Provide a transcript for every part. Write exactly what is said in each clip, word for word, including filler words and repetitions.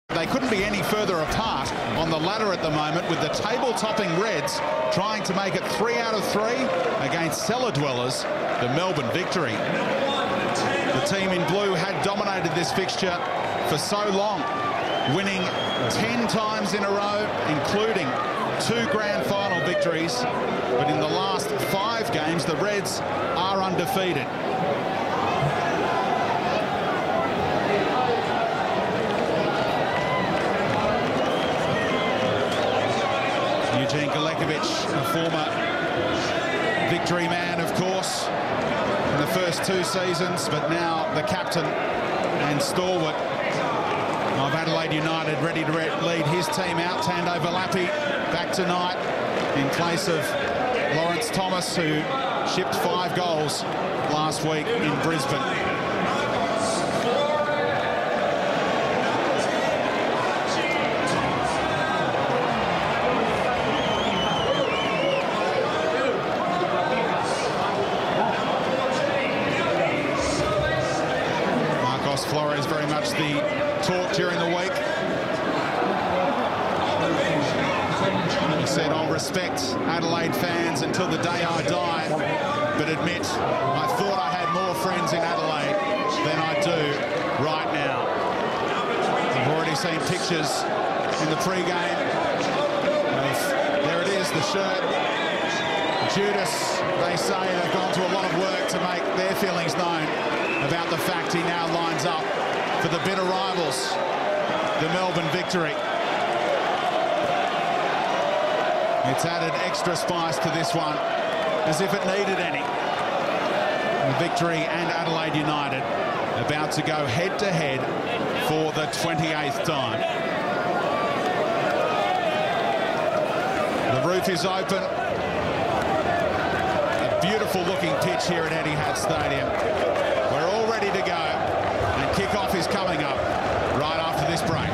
They couldn't be any further apart on the ladder at the moment, with the table-topping Reds trying to make it three out of three against cellar dwellers, the Melbourne Victory. The team in blue had dominated this fixture for so long, winning ten times in a row, including two grand final victories. But in the last five games, the Reds are undefeated. Eugene Galekovic, a former Victory man, of course, in the first two seasons, but now the captain and stalwart of Adelaide United, ready to lead his team out. Tando Valapi back tonight in place of Lawrence Thomas, who shipped five goals last week in Brisbane. Flores very much the talk during the week. He said, "I'll respect Adelaide fans until the day I die, but admit I thought I had more friends in Adelaide than I do right now." I've already seen pictures in the pre-game of, there it is, the shirt. Judas, they say they've gone to a lot of work to make their feelings known about the fact he now lines up for the bitter rivals, the Melbourne Victory. It's added extra spice to this one, as if it needed any. The Victory and Adelaide United about to go head-to-head for the twenty-eighth time. The roof is open. A beautiful-looking pitch here at Etihad Stadium. We're all ready to go, and kick-off is coming up right after this break.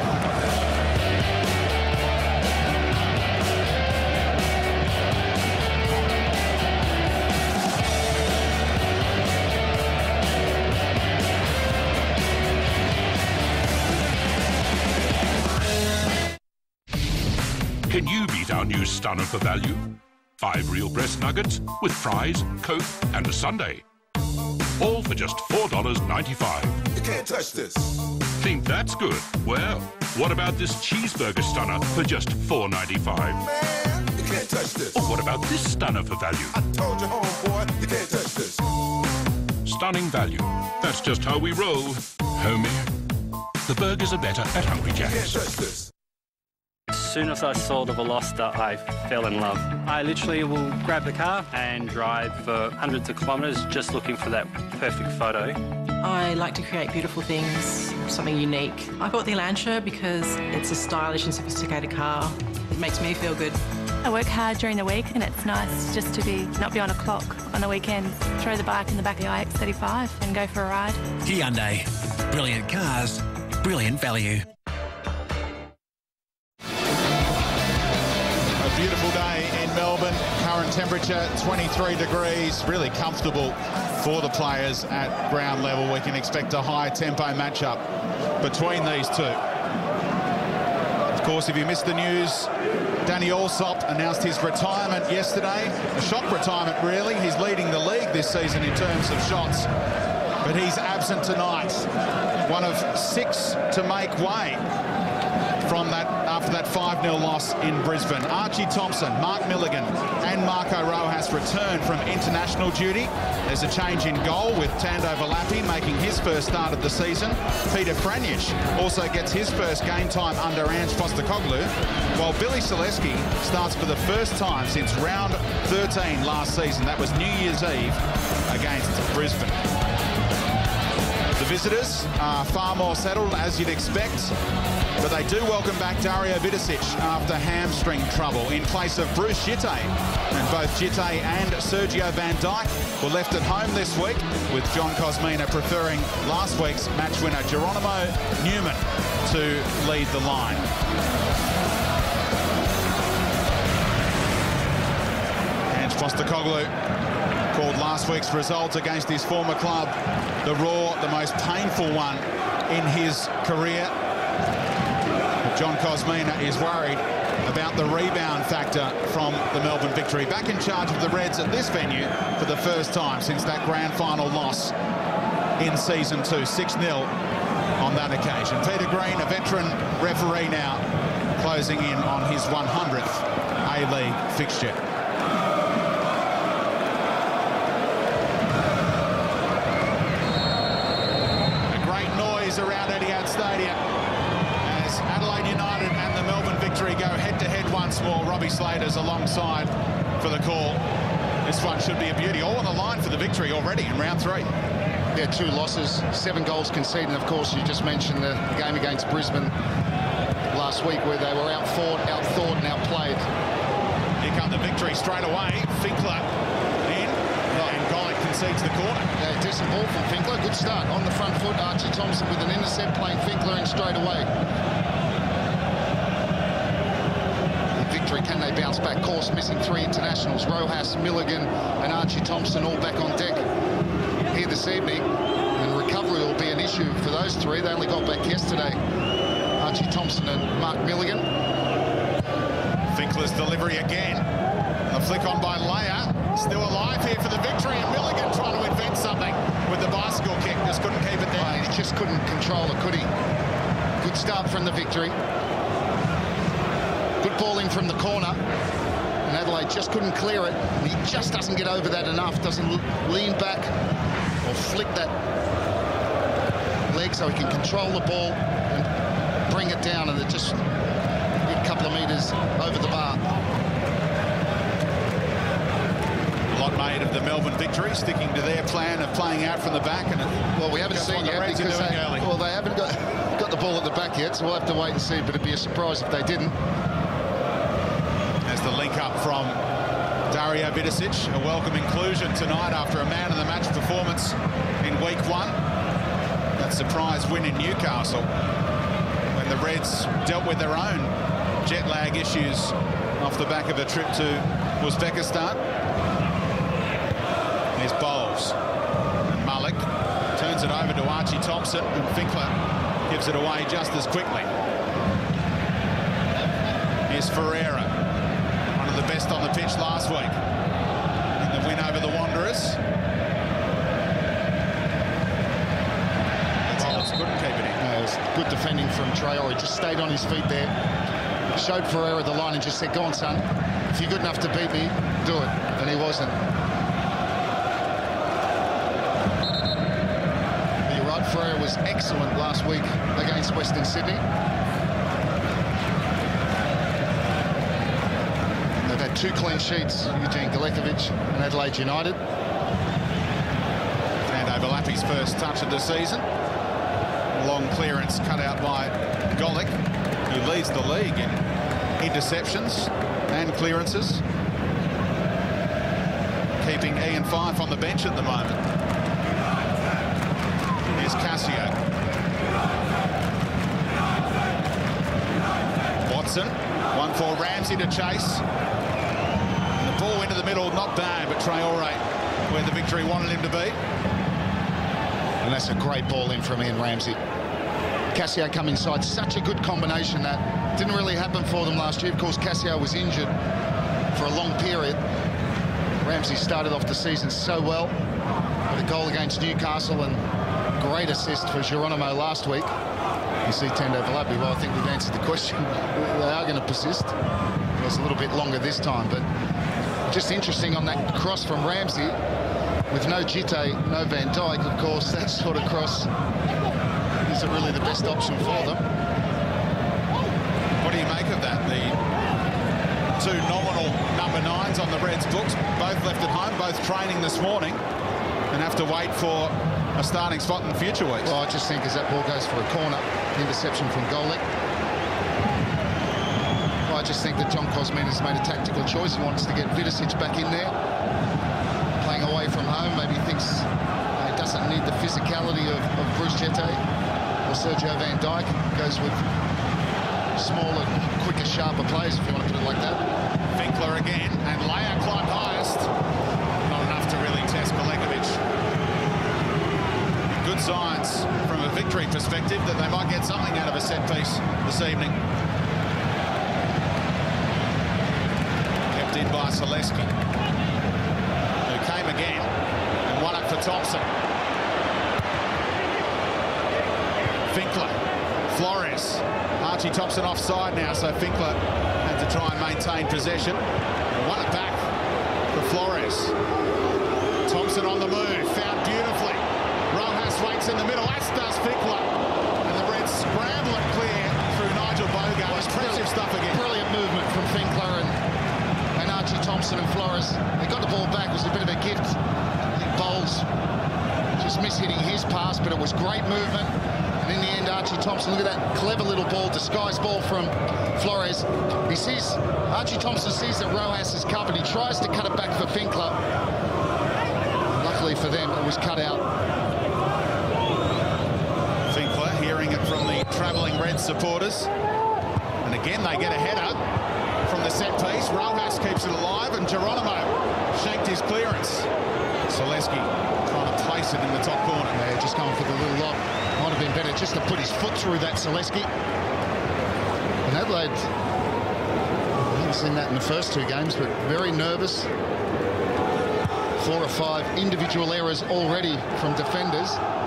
Can you beat our new stunner for value? Five real breast nuggets with fries, Coke and a sundae. All for just four dollars ninety-five. You can't touch this. Think that's good? Well, what about this cheeseburger stunner for just four ninety-five? Man, you can't touch this. Or what about this stunner for value? I told you, homeboy, you can't touch this. Stunning value. That's just how we roll. Homie. The burgers are better at Hungry You can't Jack's. touch this. As soon as I saw the Veloster, I fell in love. I literally will grab the car and drive for hundreds of kilometres just looking for that perfect photo. I like to create beautiful things, something unique. I bought the Elantra because it's a stylish and sophisticated car. It makes me feel good. I work hard during the week and it's nice just to be not be on a clock on the weekend. Throw the bike in the back of the I X thirty-five and go for a ride. Hyundai. Brilliant cars, brilliant value. Beautiful day in Melbourne. Current temperature twenty-three degrees. Really comfortable for the players at ground level. We can expect a high tempo matchup between these two. Of course, if you missed the news, Danny Allsop announced his retirement yesterday. A shock retirement, really. He's leading the league this season in terms of shots, but he's absent tonight. One of six to make way from that after that five nil loss in Brisbane. Archie Thompson, Mark Milligan and Marco Rojas return from international duty. There's a change in goal with Tando Valapi making his first start of the season. Peter Franjic also gets his first game time under Ange Postecoglou, while Billy Selesky starts for the first time since round thirteen last season. That was New Year's Eve against Brisbane. The visitors are far more settled, as you'd expect, but they do welcome back Dario Vidicic after hamstring trouble in place of Bruce Jitte. And both Jitte and Sergio Van Dijk were left at home this week, with John Cosmina preferring last week's match winner Geronimo Newman to lead the line. Ange Postecoglou called last week's result against his former club the Raw, the most painful one in his career. John Kosmina is worried about the rebound factor from the Melbourne Victory. Back in charge of the Reds at this venue for the first time since that grand final loss in season two, six nil on that occasion. Peter Green, a veteran referee now, closing in on his one hundredth A-League fixture. A great noise around Etihad Stadium as Adelaide United and the Melbourne Victory go head-to-head once more. Robbie Slater's alongside for the call. This one should be a beauty. All on the line for the Victory already in round three. Yeah, two losses, seven goals conceded. And of course, you just mentioned the game against Brisbane last week where they were outfought, outthought and outplayed. Here come the Victory straight away. Finkler in, and Golick concedes the corner. Yeah, decent ball from Finkler. Good start on the front foot. Archie Thompson with an intercept, playing Finkler in straight away. The Victory, can they bounce back? Course missing three internationals. Rojas, Milligan and Archie Thompson all back on deck here this evening, and recovery will be an issue for those three. They only got back yesterday, Archie Thompson and Mark Milligan. Finkler's delivery again. The flick on by Leia. Still alive here for the Victory, and Milligan trying to invent something with the bicycle kick. Just couldn't keep it down. Oh, he just couldn't control it, could he? Good start from the Victory. Good ball in from the corner. And Adelaide just couldn't clear it. And he just doesn't get over that enough. Doesn't lean back or flick that leg so he can control the ball and bring it down. And they're just a good couple of metres over the bar. A lot made of the Melbourne Victory, sticking to their plan of playing out from the back. And well, we haven't seen yet because they, well, they haven't got, got the ball at the back yet, so we'll have to wait and see. But it'd be a surprise if they didn't. As the link up from Dario Vidicic, a welcome inclusion tonight after a man-of-the-match performance in week one. That surprise win in Newcastle when the Reds dealt with their own jet lag issues off the back of a trip to Uzbekistan. There's Bowles. And Malik turns it over to Archie Thompson, and Finkler gives it away just as quickly. Here's Ferreira, one of the best on the pitch last week in the win over the Wanderers. Bowles couldn't keep it in. No, it was good defending from Traore. Just stayed on his feet there. Showed Ferreira the line and just said, go on, son. If you're good enough to beat me, do it. And he wasn't. Ferreira was excellent last week against Western Sydney. They've had two clean sheets, Eugene Galekovic and Adelaide United. And Overlappy's first touch of the season. Long clearance cut out by Golick, who leads the league in interceptions and clearances. Keeping Ian Fife on the bench at the moment. Cassio. Watson, one for Ramsey to chase. And the ball into the middle, not bad, but Traore where the Victory wanted him to be. And that's a great ball in from Ian Ramsey. Cassio come inside, such a good combination that didn't really happen for them last year. Of course, Cassio was injured for a long period. Ramsey started off the season so well with a goal against Newcastle and great assist for Geronimo last week. You see Tendo Valapi. Well, I think we've answered the question. They are going to persist. It was a little bit longer this time, but just interesting on that cross from Ramsey with no Jite, no Van Dijk. Of course, that sort of cross isn't really the best option for them. What do you make of that? The two nominal number nines on the Reds' books, both left at home, both training this morning, and have to wait for a starting spot in future weeks. Well, I just think as that ball goes for a corner, interception from Golick. Well, I just think that John Kosmina has made a tactical choice. He wants to get Vidicic back in there, playing away from home. Maybe he thinks uh, he doesn't need the physicality of, of Bruce Jete or Sergio Van Dijk. Goes with smaller, quicker, sharper players, if you want to put it like that. Finkler again, and Leia climbed highest. Not enough to really test Galekovic. Good signs from a Victory perspective that they might get something out of a set piece this evening. by Zaleski, who came again and won it for Thompson. Finkler, Flores, Archie Thompson offside now, so Finkler had to try and maintain possession. Won it back for Flores. Thompson on the move, found beautifully. Rojas waits in the middle, as does Finkler. And the Reds scramble it clear through Nigel Bogart. Impressive stuff again. Brilliant movement from Finkler and, and Archie Thompson and Flores. They got the ball back, it was a bit of a gift. I think Bowles just mishitting his pass, but it was great movement. And in the end, Archie Thompson, look at that clever little ball, disguised ball from Flores. He sees, Archie Thompson sees that Rojas is covered. He tries to cut it back for Finkler. Luckily for them, it was cut out. Finkler hearing it from the travelling Red supporters. And again, they get a header from the set piece. Rojas keeps it alive, and Geronimo shanked his clearance. Zaleski trying to place it in the top corner. Yeah, just going for the little lob. Might have been better just to put his foot through that, Zaleski. And Adelaide, I haven't seen that in the first two games, but very nervous. Four or five individual errors already from defenders.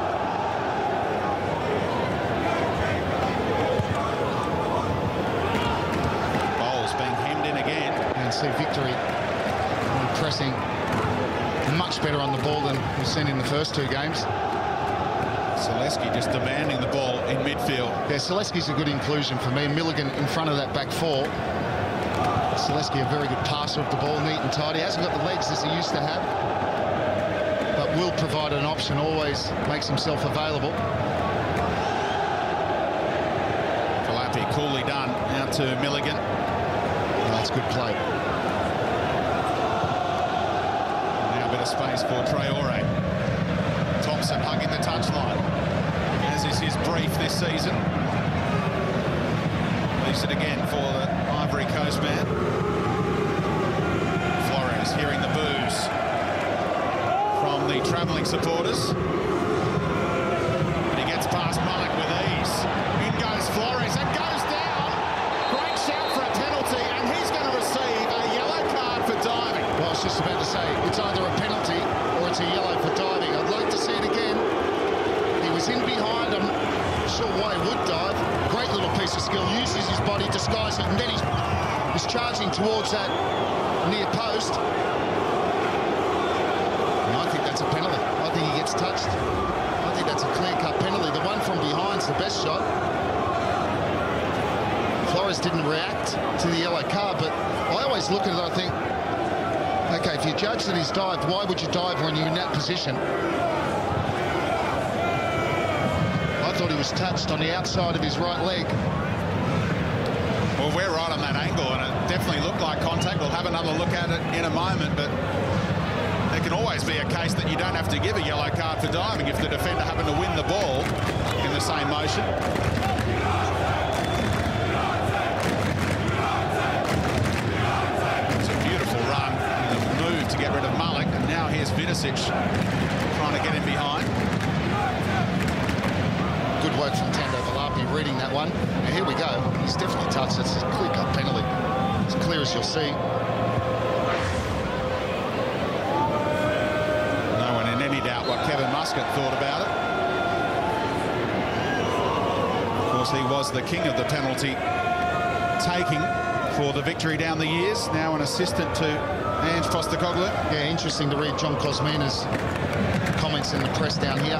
Bowles being hemmed in again. And see Victory pressing much better on the ball than we've seen in the first two games. Zaleski just demanding the ball in midfield. Yeah, Zaleski's a good inclusion for me. Milligan in front of that back four. Zaleski a very good passer of the ball, neat and tidy. Hasn't got the legs as he used to have, but will provide an option, always makes himself available. Kalapi coolly done out to Milligan. Oh, that's good play. Now a bit of space for Traore. Thompson hugging the touchline, as is his brief this season. Leaves it again for the Ivory Coast man. Flores hearing the boos from the travelling supporters. But he gets past Mullock with ease. In goes Flores, and goes down. Great shout for a penalty, and he's going to receive a yellow card for diving. Well, I was just about to say, it's either a penalty or it's a yellow for diving. I'd like to see it again. He was in behind him. Sure why he would dive. Great little piece of skill. Uses his body, disguises it, and then he's, he's charging towards that near post. And I think that's a penalty. I think he gets touched. I think that's a clear-cut penalty. The one from behind's the best shot. Flores didn't react to the yellow card, but I always look at it, I think, okay, if you judge that he's dived, why would you dive when you're in that position? I thought he was touched on the outside of his right leg. Well, we're right on that angle, and it definitely looked like contact. We'll have another look at it in a moment, but there can always be a case that you don't have to give a yellow card for diving if the defender happened to win the ball in the same motion. It's a beautiful run, and a move to get rid of Mullock, and now here's Vidicic trying to get him behind. Good work from Tando Valapi reading that one. And here we go. He's definitely touched. It's a clear-cut penalty. As clear as you'll see. No one in any doubt what Kevin Muscat thought about it. Of course, he was the king of the penalty taking for the Victory down the years. Now an assistant to Ange Postecoglou. Yeah, interesting to read John Cosmina's comments in the press down here.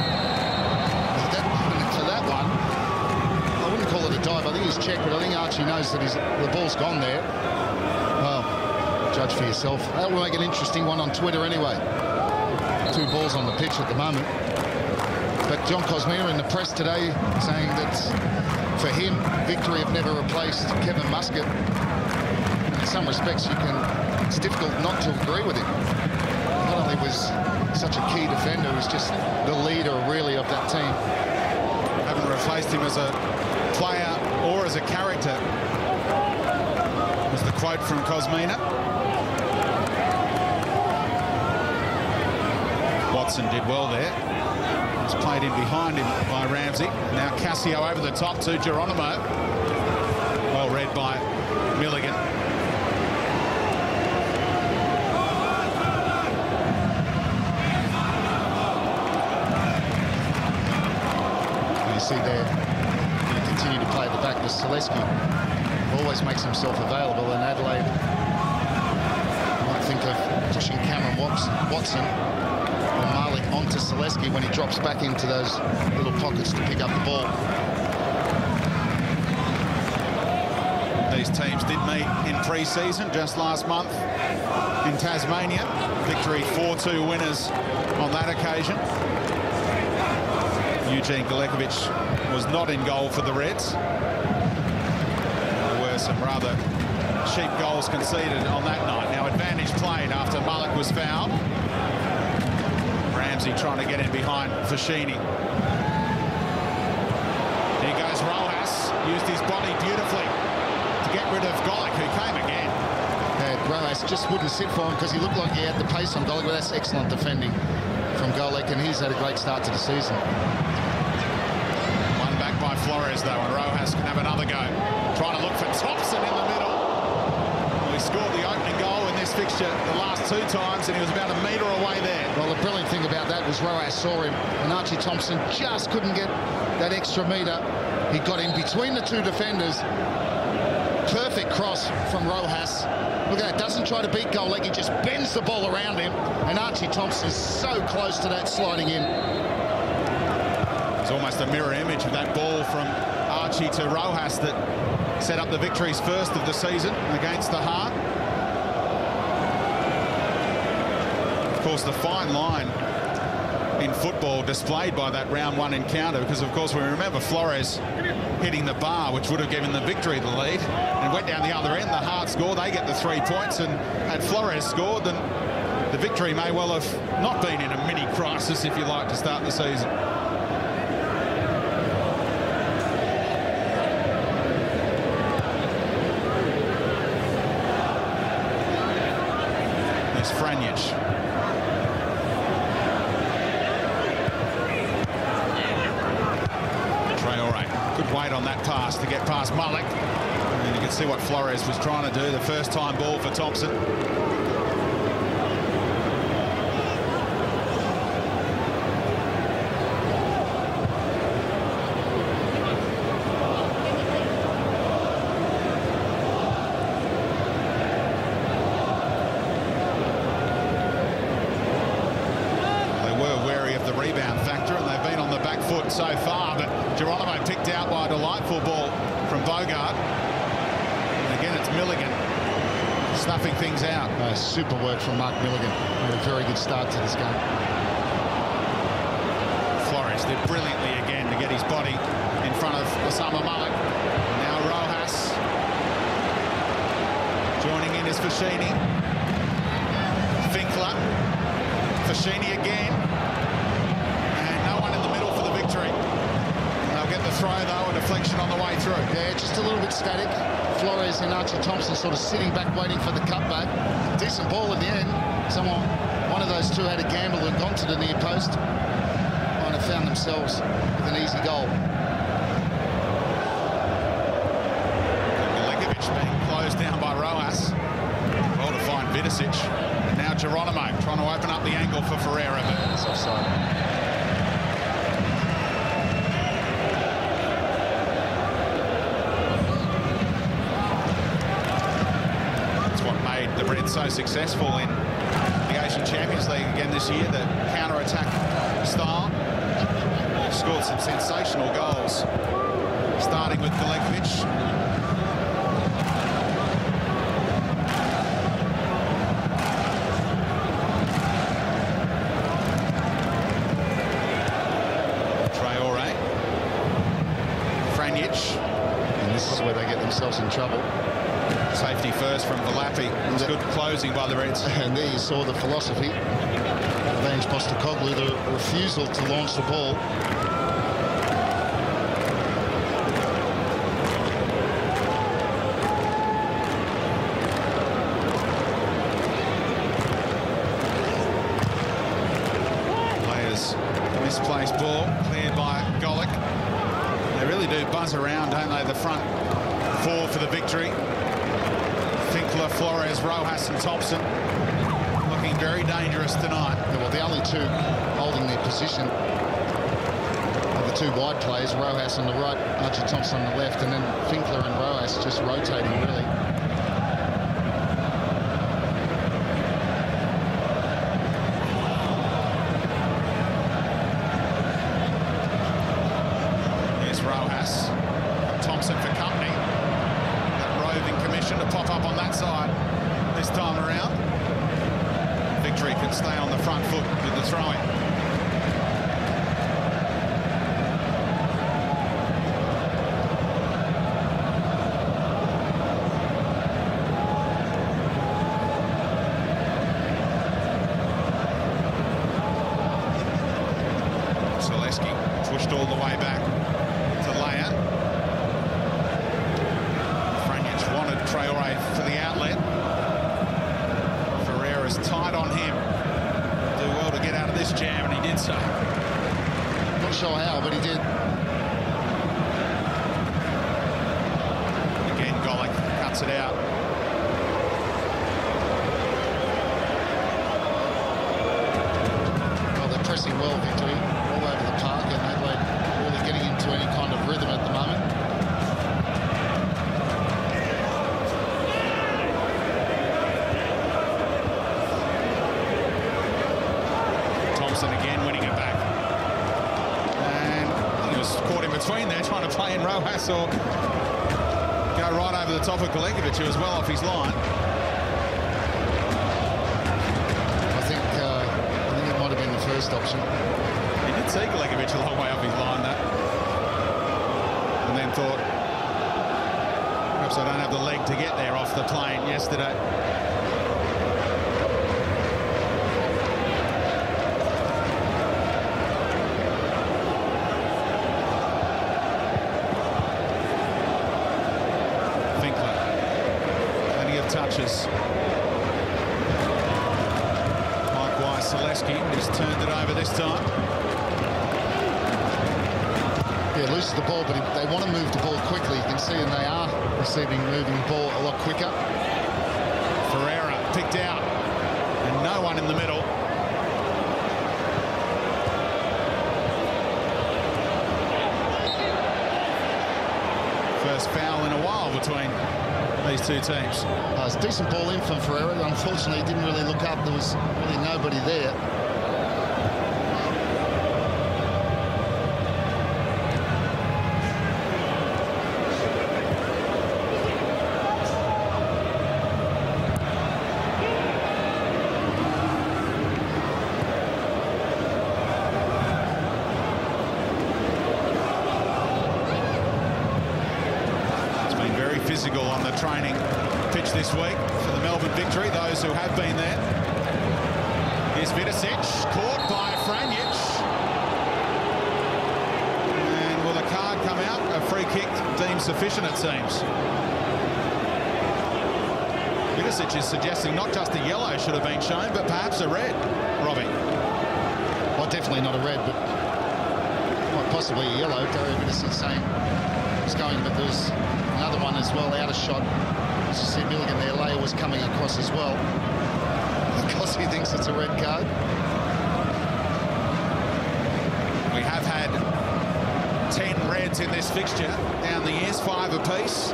Call it a dive. I think he's checked, but I think Archie knows that he's, the ball's gone there. Well, judge for yourself. That will make an interesting one on Twitter anyway. Two balls on the pitch at the moment. But John Cosmina in the press today saying that for him, Victory have never replaced Kevin Muscat. And in some respects, you can. It's difficult not to agree with him. Not only was such a key defender, he was just the leader really of that team. Haven't replaced him as a player or as a character, was the quote from Cosmina. Watson did well there. It's played in behind him by Ramsey. Now Cassio over the top to Geronimo. Well read by Milligan. Selesky always makes himself available, and Adelaide might think of pushing Cameron Watson or Malik onto Selesky when he drops back into those little pockets to pick up the ball. These teams did meet in pre-season just last month in Tasmania. Victory four two winners on that occasion. Eugene Galekovic was not in goal for the Reds. There were some rather cheap goals conceded on that night. Now advantage played after Malik was fouled. Ramsey trying to get in behind Fashini. Here goes Rojas, used his body beautifully to get rid of Golic, who came again. Yeah, Rojas just wouldn't sit for him because he looked like he had the pace on Golic, but that's excellent defending from Golic, and he's had a great start to the season. One back by Flores, though, and Rojas can have another go. Trying to look for Thompson in the middle. Well, he scored the opening goal in this fixture the last two times, and he was about a metre away there. Well, the brilliant thing about that was Rojas saw him, and Archie Thompson just couldn't get that extra metre. He got in between the two defenders. Perfect cross from Rojas. Look at that, doesn't try to beat Golic, he just bends the ball around him, and Archie Thompson is so close to that sliding in. It's almost a mirror image of that ball from Archie to Rojas that set up the victory's first of the season against the Heart. Of course, the fine line in football displayed by that round one encounter, because of course we remember Flores hitting the bar, which would have given the victory the lead, and went down the other end. The Heart score, they get the three points, and had Flores scored, then the victory may well have not been in a mini crisis, if you like, to start the season. There's Franjic. Good weight on that pass to get past Malik. And you can see what Flores was trying to do. The first time ball for Thompson. They were wary of the rebound factor, and they've been on the back foot so far, but Geronimo picked out by a delightful ball from Bogart. And again, it's Milligan snuffing things out. Uh, super work from Mark Milligan. Had a very good start to this game. Flores did brilliantly again to get his body in front of Osama Malik. Now Rojas. Joining in is Fashini. Finkler. Fashini again. And no one in the middle for the victory. They'll get the throw, though, a deflection on the way through. Yeah, just a little bit static. Flores and Archie Thompson sort of sitting back waiting for the cutback. Decent ball in the end. Someone, one of those two had a gamble and gone to the near post. Might have found themselves with an easy goal. Galekovic being closed down by Rojas. Well to find Vidicic. And now Geronimo trying to open up the angle for Ferreira, but it's offside. The Reds so successful in the Asian Champions League again this year, the counter-attack style. They've scored some sensational goals, starting with Galekovic. Traore. Franjic. And this is where they get themselves in trouble. Safety first from Valapi. It was good closing by the Reds. And there you saw the philosophy of Ange Postecoglou, the refusal to launch the ball. Players misplaced ball, cleared by Golic. They really do buzz around, don't they, the front four for the victory. Finkler, Flores, Rojas and Thompson looking very dangerous tonight. Yeah, well, the only two holding their position are the two wide players, Rojas on the right, Archie Thompson on the left, and then Finkler and It's just rotating, really. Here's Rojas. Thompson for company. That roving commission to pop up on that side this time around. Victory can stay on the front foot with the throw-in. Pushed all the way back to Leia. Franjic wanted Traore for the outlet. Ferreira's tight on him. Do well to get out of this jam, and he did so. Not sure how, but he did. Again, Golic cuts it out. Well, they're pressing well, Victory. Over the park, and Adelaide really getting into any kind of rhythm at the moment. Thompson again winning it back. And he was caught in between there, trying to play in Rojas or go right over the top of Galekovic, who was well off his line. I think, uh, I think it might have been the first option. He did see Galekovic a long way off his line, that. And then thought, perhaps I don't have the leg to get there off the plane yesterday. Finkler. Plenty of touches. Likewise, Selesky has turned it over this time. Yeah, loses the ball, but they want to move the ball quickly. You can see, and they are receiving, moving the ball a lot quicker. Ferreira picked out, and no one in the middle. First foul in a while between these two teams. Uh, it's a decent ball in from Ferreira. Unfortunately, he didn't really look up. There was really nobody there. Physical on the training pitch this week for the Melbourne Victory, those who have been there. Here's Vidosic, caught by Franjic. And will the card come out? A free kick deemed sufficient, it seems. Vidosic is suggesting not just a yellow should have been shown, but perhaps a red, Robbie. Well, definitely not a red, but quite possibly a yellow. Dario Vidosic saying it's going, but there's another one as well, out of shot. As you see Milligan there, Leia was coming across as well. Because he thinks it's a red card. We have had ten reds in this fixture down the years, five apiece.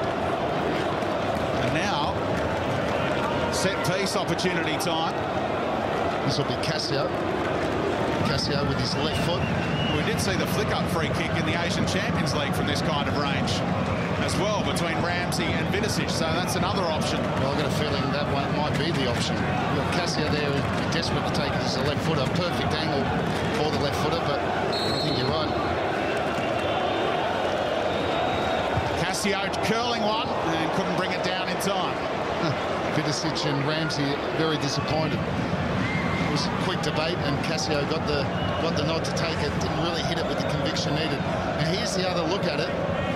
And now, set-piece opportunity time. This will be Cassio. Cassio with his left foot. We did see the flick-up free kick in the Asian Champions League from this kind of range as well, between Ramsey and Vidosic, so that's another option. Well, I've got a feeling that one might be the option. You've got Cassio there, who'd be desperate to take it as a left footer. Perfect angle for the left footer, but I think you're right. Cassio curling one and couldn't bring it down in time. Vidosic and Ramsey very disappointed. It was a quick debate, and Cassio got the got the nod to take it. Didn't really hit it with the conviction needed. Now here's the other look at it.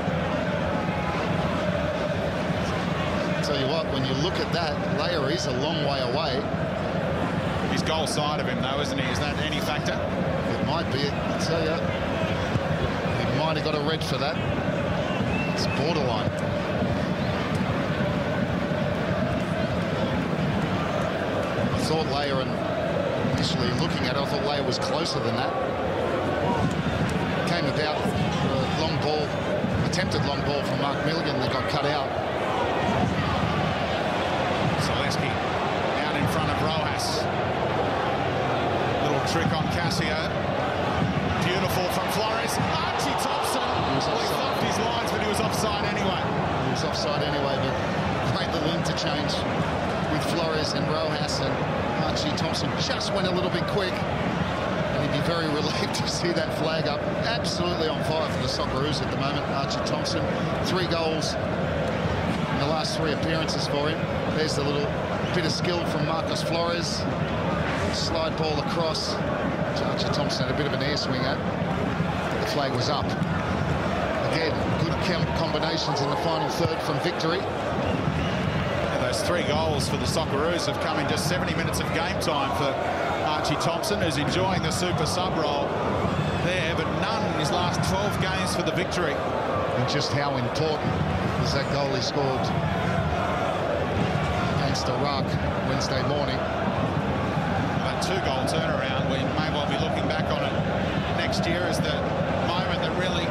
Tell you what, when you look at that, Leia is a long way away. He's goal side of him, though, isn't he? Is that any factor? It might be. I tell you, he might have got a red for that. It's borderline. I thought Leia, and initially looking at it, I thought Leia was closer than that. Came about a long ball attempted long ball from Mark Milligan that got cut out. Zaleski out in front of Rojas. Little trick on Casio. Beautiful from Flores. Archie Thompson. He was Well, he offside. fluffed his lines, but he was offside anyway. He was offside anyway, but great little interchange with Flores and Rojas, and Archie Thompson just went a little bit quick. And he'd be very relieved to see that flag up. Absolutely on fire for the Socceroos at the moment. Archie Thompson, three goals in the last three appearances for him. There's the little bit of skill from Marcus Flores. Slide ball across. Archie Thompson had a bit of an air swing at. The flag was up. Again, good combinations in the final third from Victory. And those three goals for the Socceroos have come in just seventy minutes of game time for Archie Thompson, who's enjoying the super sub role there, but none in his last twelve games for the Victory. And just how important was that goal he scored against Iraq Wednesday morning. That two-goal turnaround, we may well be looking back on it next year as the moment that really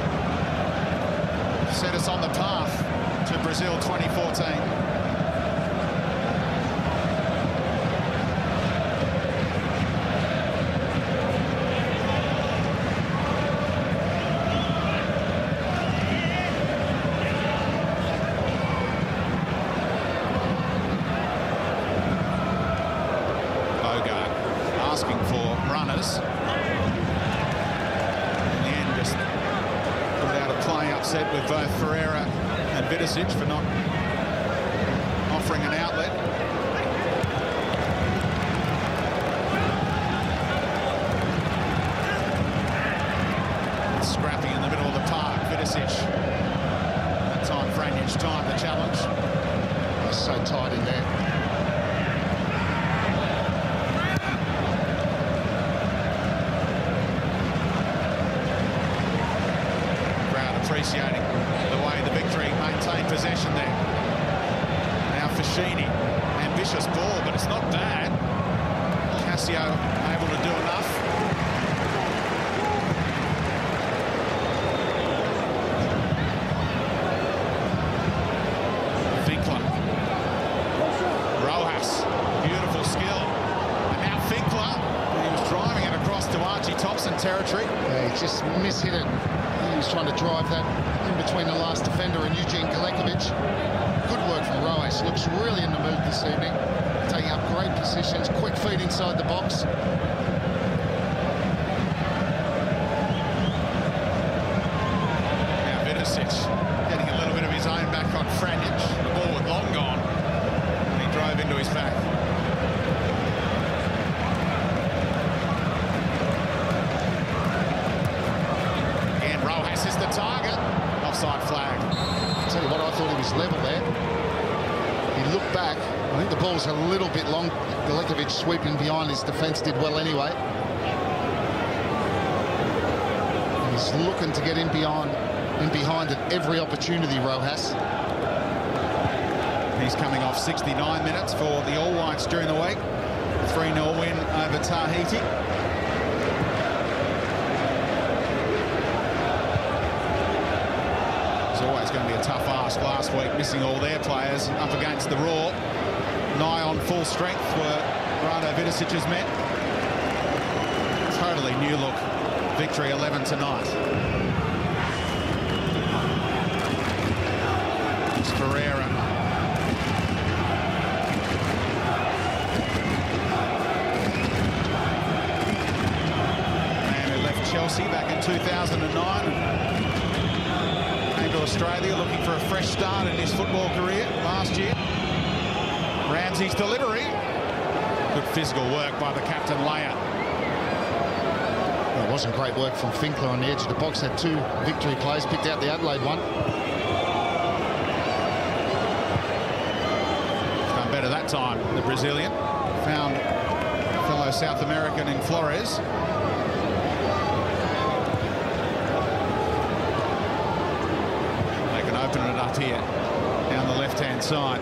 set us on the path to Brazil twenty fourteen. Bogart asking for runners. In the end, just put out a play upset with both Ferreira and Vidicic for not offering an outlet. Scrappy in the middle of the park. Vidicic. That time Franjic timed the challenge. It was so tight in there. Crowd appreciating the way the Victory maintained possession there. Now Fashini, ambitious ball, but it's not bad. Casio able to do enough. Finkler. Rojas, beautiful skill. And now Finkler, he was driving it across to Archie Thompson territory. Yeah, he just mishit it. He was trying to drive that in between the last defender and Eugene Galekovic. Good work from Rojas. Looks really in the mood this evening. Taking up great positions. Quick feet inside the box. Now Vidicic getting a little bit of his own back on Franjic. The ball was long gone. And he drove into his back. Again, Rojas is the target. Offside flag. I'll tell you what, I thought he was level there. He looked back. I think the ball's a little bit long. Galekovic sweeping behind his defence did well anyway. And he's looking to get in behind, in behind at every opportunity, Rojas. He's coming off sixty-nine minutes for the All Whites during the week. three nil win over Tahiti. It's always going to be a tough ask last week, missing all their players up against the Raw. Nigh on full strength were Rado Vidicic's men. Totally new look. Victory eleven tonight. It's Ferreira. Man who left Chelsea back in two thousand nine. Came to Australia looking for a fresh start in his football career last year. Ramsey's delivery. Good physical work by the captain, Leia. Well, it wasn't great work from Finkler on the edge of the box. Had two Victory plays, picked out the Adelaide one. Done better that time, the Brazilian. Found fellow South American in Flores. They can open it up here, down the left-hand side.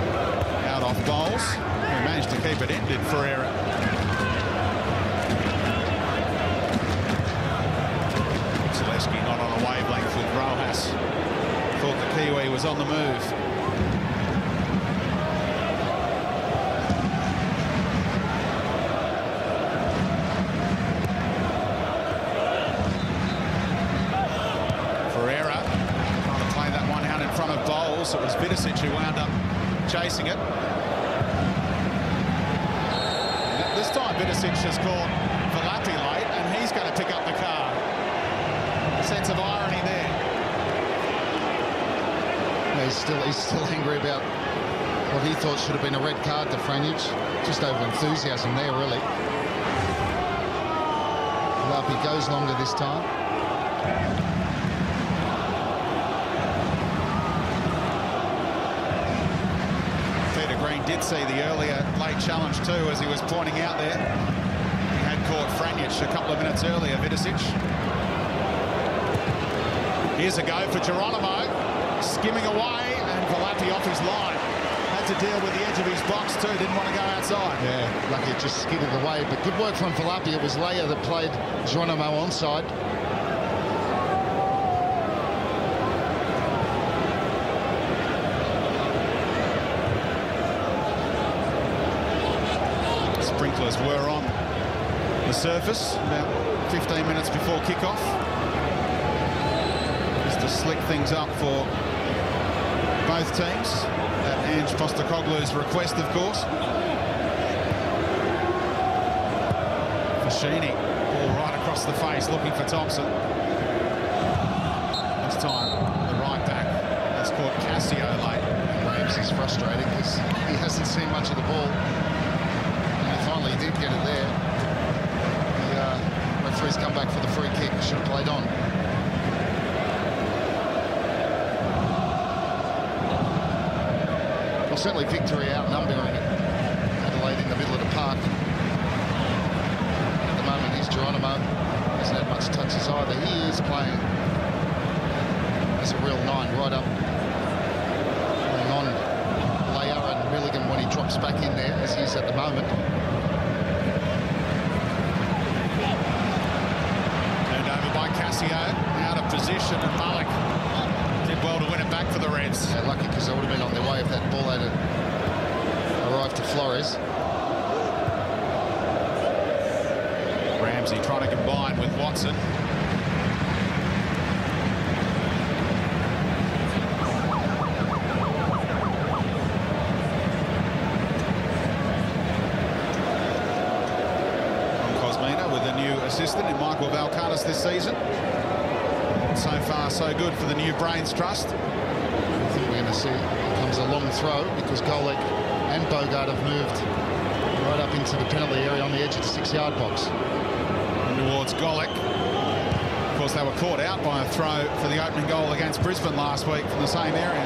Out off Bowles. He managed to keep it in, did Ferreira. was on the move. Ferreira trying to play that one out in front of Bowles. It was Vidicic who wound up chasing it. This time Vidicic has caught Valapi late, and he's going to pick up the card. A sense of irony there. Yeah, he's still he's still angry about what he thought should have been a red card to Franjic. Just over enthusiasm there, really. Valapi goes longer this time. Peter Green did see the earlier late challenge too, as he was pointing out there. He had caught Franjic a couple of minutes earlier, Vidicic. Here's a go for Geronimo, skimming away, and Valapi off his line. Had to deal with the edge of his box too, didn't want to go outside. Yeah, lucky it just skidded away, but good work from Valapi. It was Leia that played Geronimo onside. Sprinklers were on the surface about fifteen minutes before kickoff, just to slick things up for both teams, at Ange Postecoglou's request, of course. Fashini, ball right across the face, looking for Thompson. This time, the right back has caught Cassio late. Ramsey's frustrated because he hasn't seen much of the ball. Finally did get it there. The uh, referee's come back for the free kick. Should have played on. Well, certainly victory outnumbering Adelaide in the middle of the park. At the moment, he's Geronimo. Hasn't had much touches either. He is playing as a real nine, right up, playing on Leia and Milligan when he drops back in there, as he is at the moment. Out of position, and Malik did well to win it back for the Reds. Yeah, lucky because they would have been on their way if that ball had arrived to Flores. Ramsey trying to combine with Watson. Cosmina with a new assistant in Michael Valkanis this season. So far, so good for the new Brains Trust. I think we're going to see it comes a long throw because Golek and Bogart have moved right up into the penalty area on the edge of the six-yard box. And towards Golek. Of course, they were caught out by a throw for the opening goal against Brisbane last week from the same area.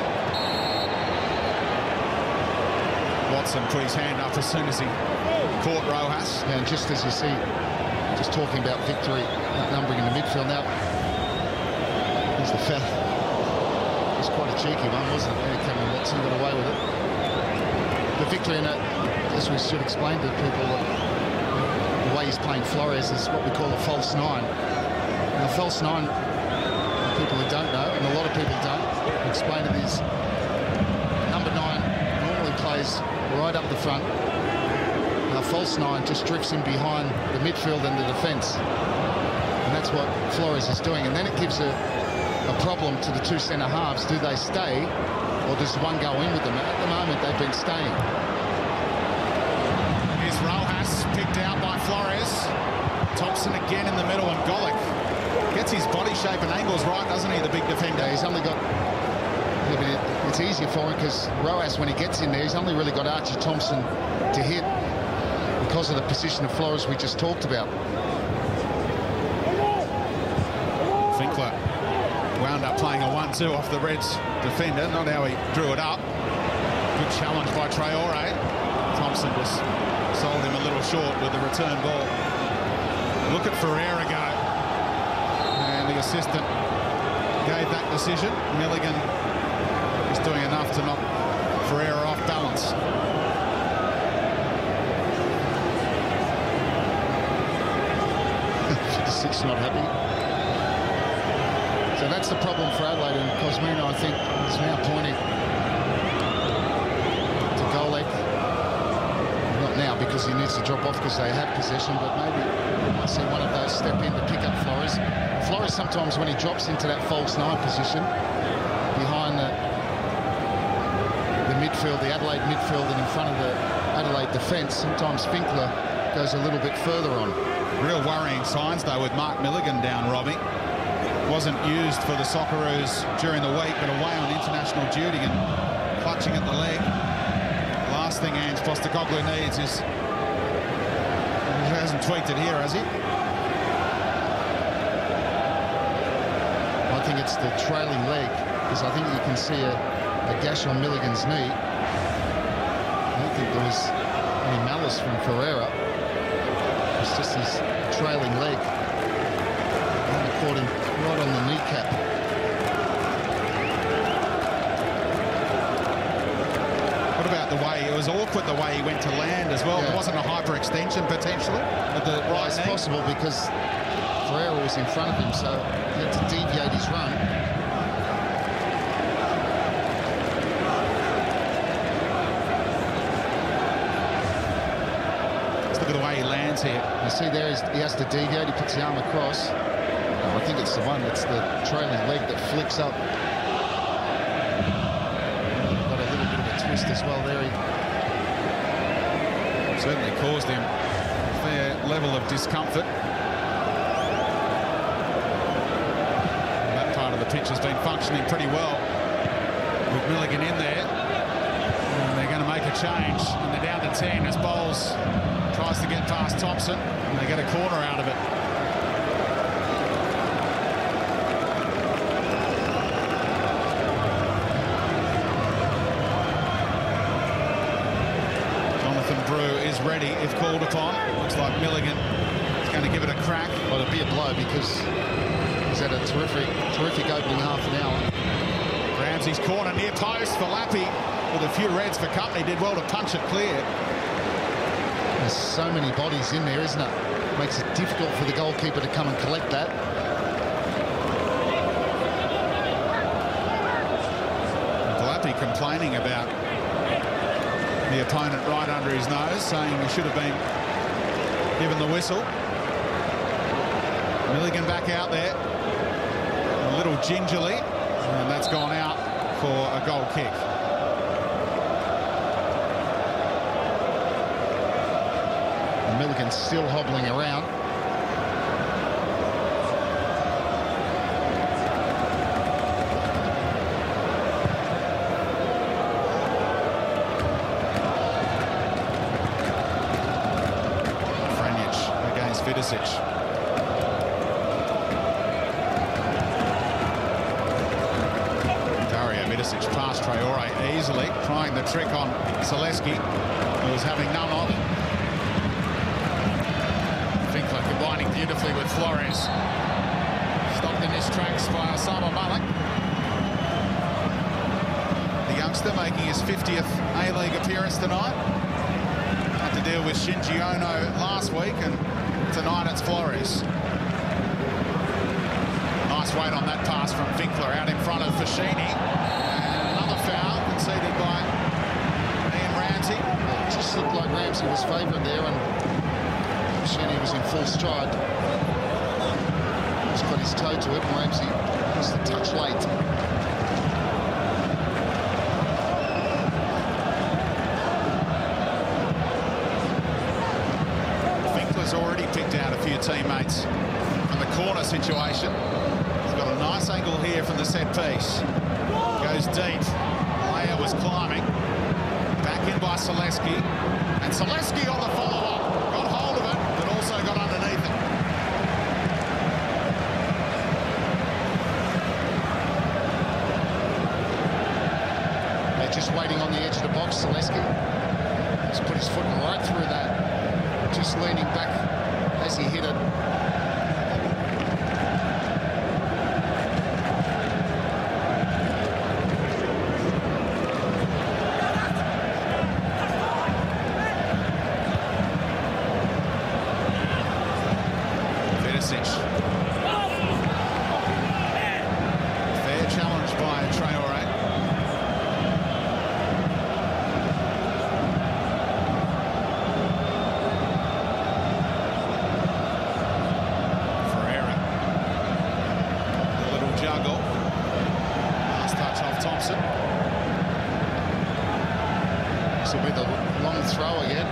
Watson put his hand up as soon as he caught Rojas. And just as you see, just talking about victory outnumbering in the midfield now. Here's the foul. It was quite a cheeky one, wasn't it? Yeah, Cameron Watson got away with it. The victory in it, as we should explain to people, that the way he's playing Flores is what we call a false nine. And a false nine, people who don't know, and a lot of people don't, explain it is number nine normally plays right up the front. And a false nine just drifts in behind the midfield and the defence. And that's what Flores is doing. And then it gives a a problem to the two centre halves. Do they stay, or does one go in with them? At the moment, they've been staying. Here's Rojas, picked out by Flores. Thompson again in the middle, and Golek gets his body shape and angles right, doesn't he, the big defender? Yeah, he's only got... Yeah, but it, it's easier for him because Rojas, when he gets in there, he's only really got Archie Thompson to hit because of the position of Flores we just talked about. Finkler wound up playing a one two off the Reds defender, not how he drew it up. Good challenge by Traore. Thompson just sold him a little short with the return ball. Look at Ferreira go. And the assistant gave that decision. Milligan is doing enough to knock Ferreira off balance. The six not happy. So that's that's the problem for Adelaide, and Cosmino, I think, is now pointing to Golek. Not now, because he needs to drop off because they have possession, but maybe we might see one of those step in to pick up Flores. Flores, sometimes when he drops into that false nine position behind the, the midfield, the Adelaide midfield, and in front of the Adelaide defence, sometimes Finkler goes a little bit further on. Real worrying signs, though, with Mark Milligan down, Robbie. Wasn't used for the Socceroos during the week, but away on international duty and clutching at the leg. Last thing Ange Postecoglou needs is... He hasn't tweaked it here, has he? I think it's the trailing leg, because I think you can see a, a gash on Milligan's knee. I don't think there was any malice from Ferreira. It's just his trailing leg. And caught him right on the kneecap. What about the way, it was awkward the way he went to land as well. Yeah. There wasn't a hyperextension potentially at the Well, right it's knee. possible because Ferreira was in front of him, so he had to deviate his run. Let's look at the way he lands here. You see there, he's, he has to deviate, he puts the arm across. Oh, I think it's the one, it's the trailing leg that flicks up. Got a little bit of a twist as well there. He Certainly caused him a fair level of discomfort. That part of the pitch has been functioning pretty well with Milligan in there. And they're going to make a change, and they're down to ten as Bowles tries to get past Thompson, and they get a corner out of it. Jonathan Brew is ready if called upon. Looks like Milligan is going to give it a crack. Well, it'll be a blow because he's had a terrific, terrific opening half an hour. Ramsey's corner near post for Lappy with a few reds for company. Did well to punch it clear. There's so many bodies in there, isn't it? Makes it difficult for the goalkeeper to come and collect that. Lappy complaining about the opponent right under his nose, saying he should have been given the whistle. Milligan back out there, a little gingerly, and that's gone out for a goal kick. Milligan's still hobbling around. Franjic against Vidicic. Dario Vidicic past Traore easily, trying the trick on Zaleski, who was having none of it. Finkler combining beautifully with Flores. Stopped in his tracks by Osama Malik. The youngster making his fiftieth A-League appearance tonight. Had to deal with Shinji Ono last week, and tonight it's Flores. Nice weight on that pass from Finkler out in front of Fashini. And another foul conceded by Ian Ramsey. It just looked like Ramsey was favourite there, and Fashini was in full stride. He's got his toe to it, and Ramsey was the touch late. Finkler's already picked out a few teammates from the corner situation. He's got a nice angle here from the set piece. Goes deep. Leia was climbing. Back in by Zaleski. And Zaleski on the follow-up. Got hold of it, but also got underneath it. They're just waiting on the edge of the box. Zaleski just put his foot right through that. Just leaning back as he hit it. Thompson. This will be the long throw again.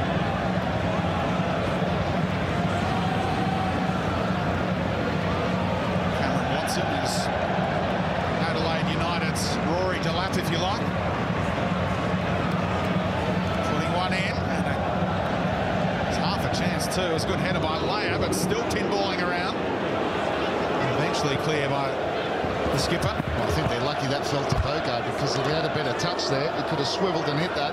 Cameron Watson is Adelaide United's Rory Delap, if you like. Putting one in, and a, it's half a chance too. It's a good header by Leia, but still pinballing around. And eventually clear by the skipper. Well, I think they're lucky that fell to Bogard, because if he had a better touch there, he could have swiveled and hit that.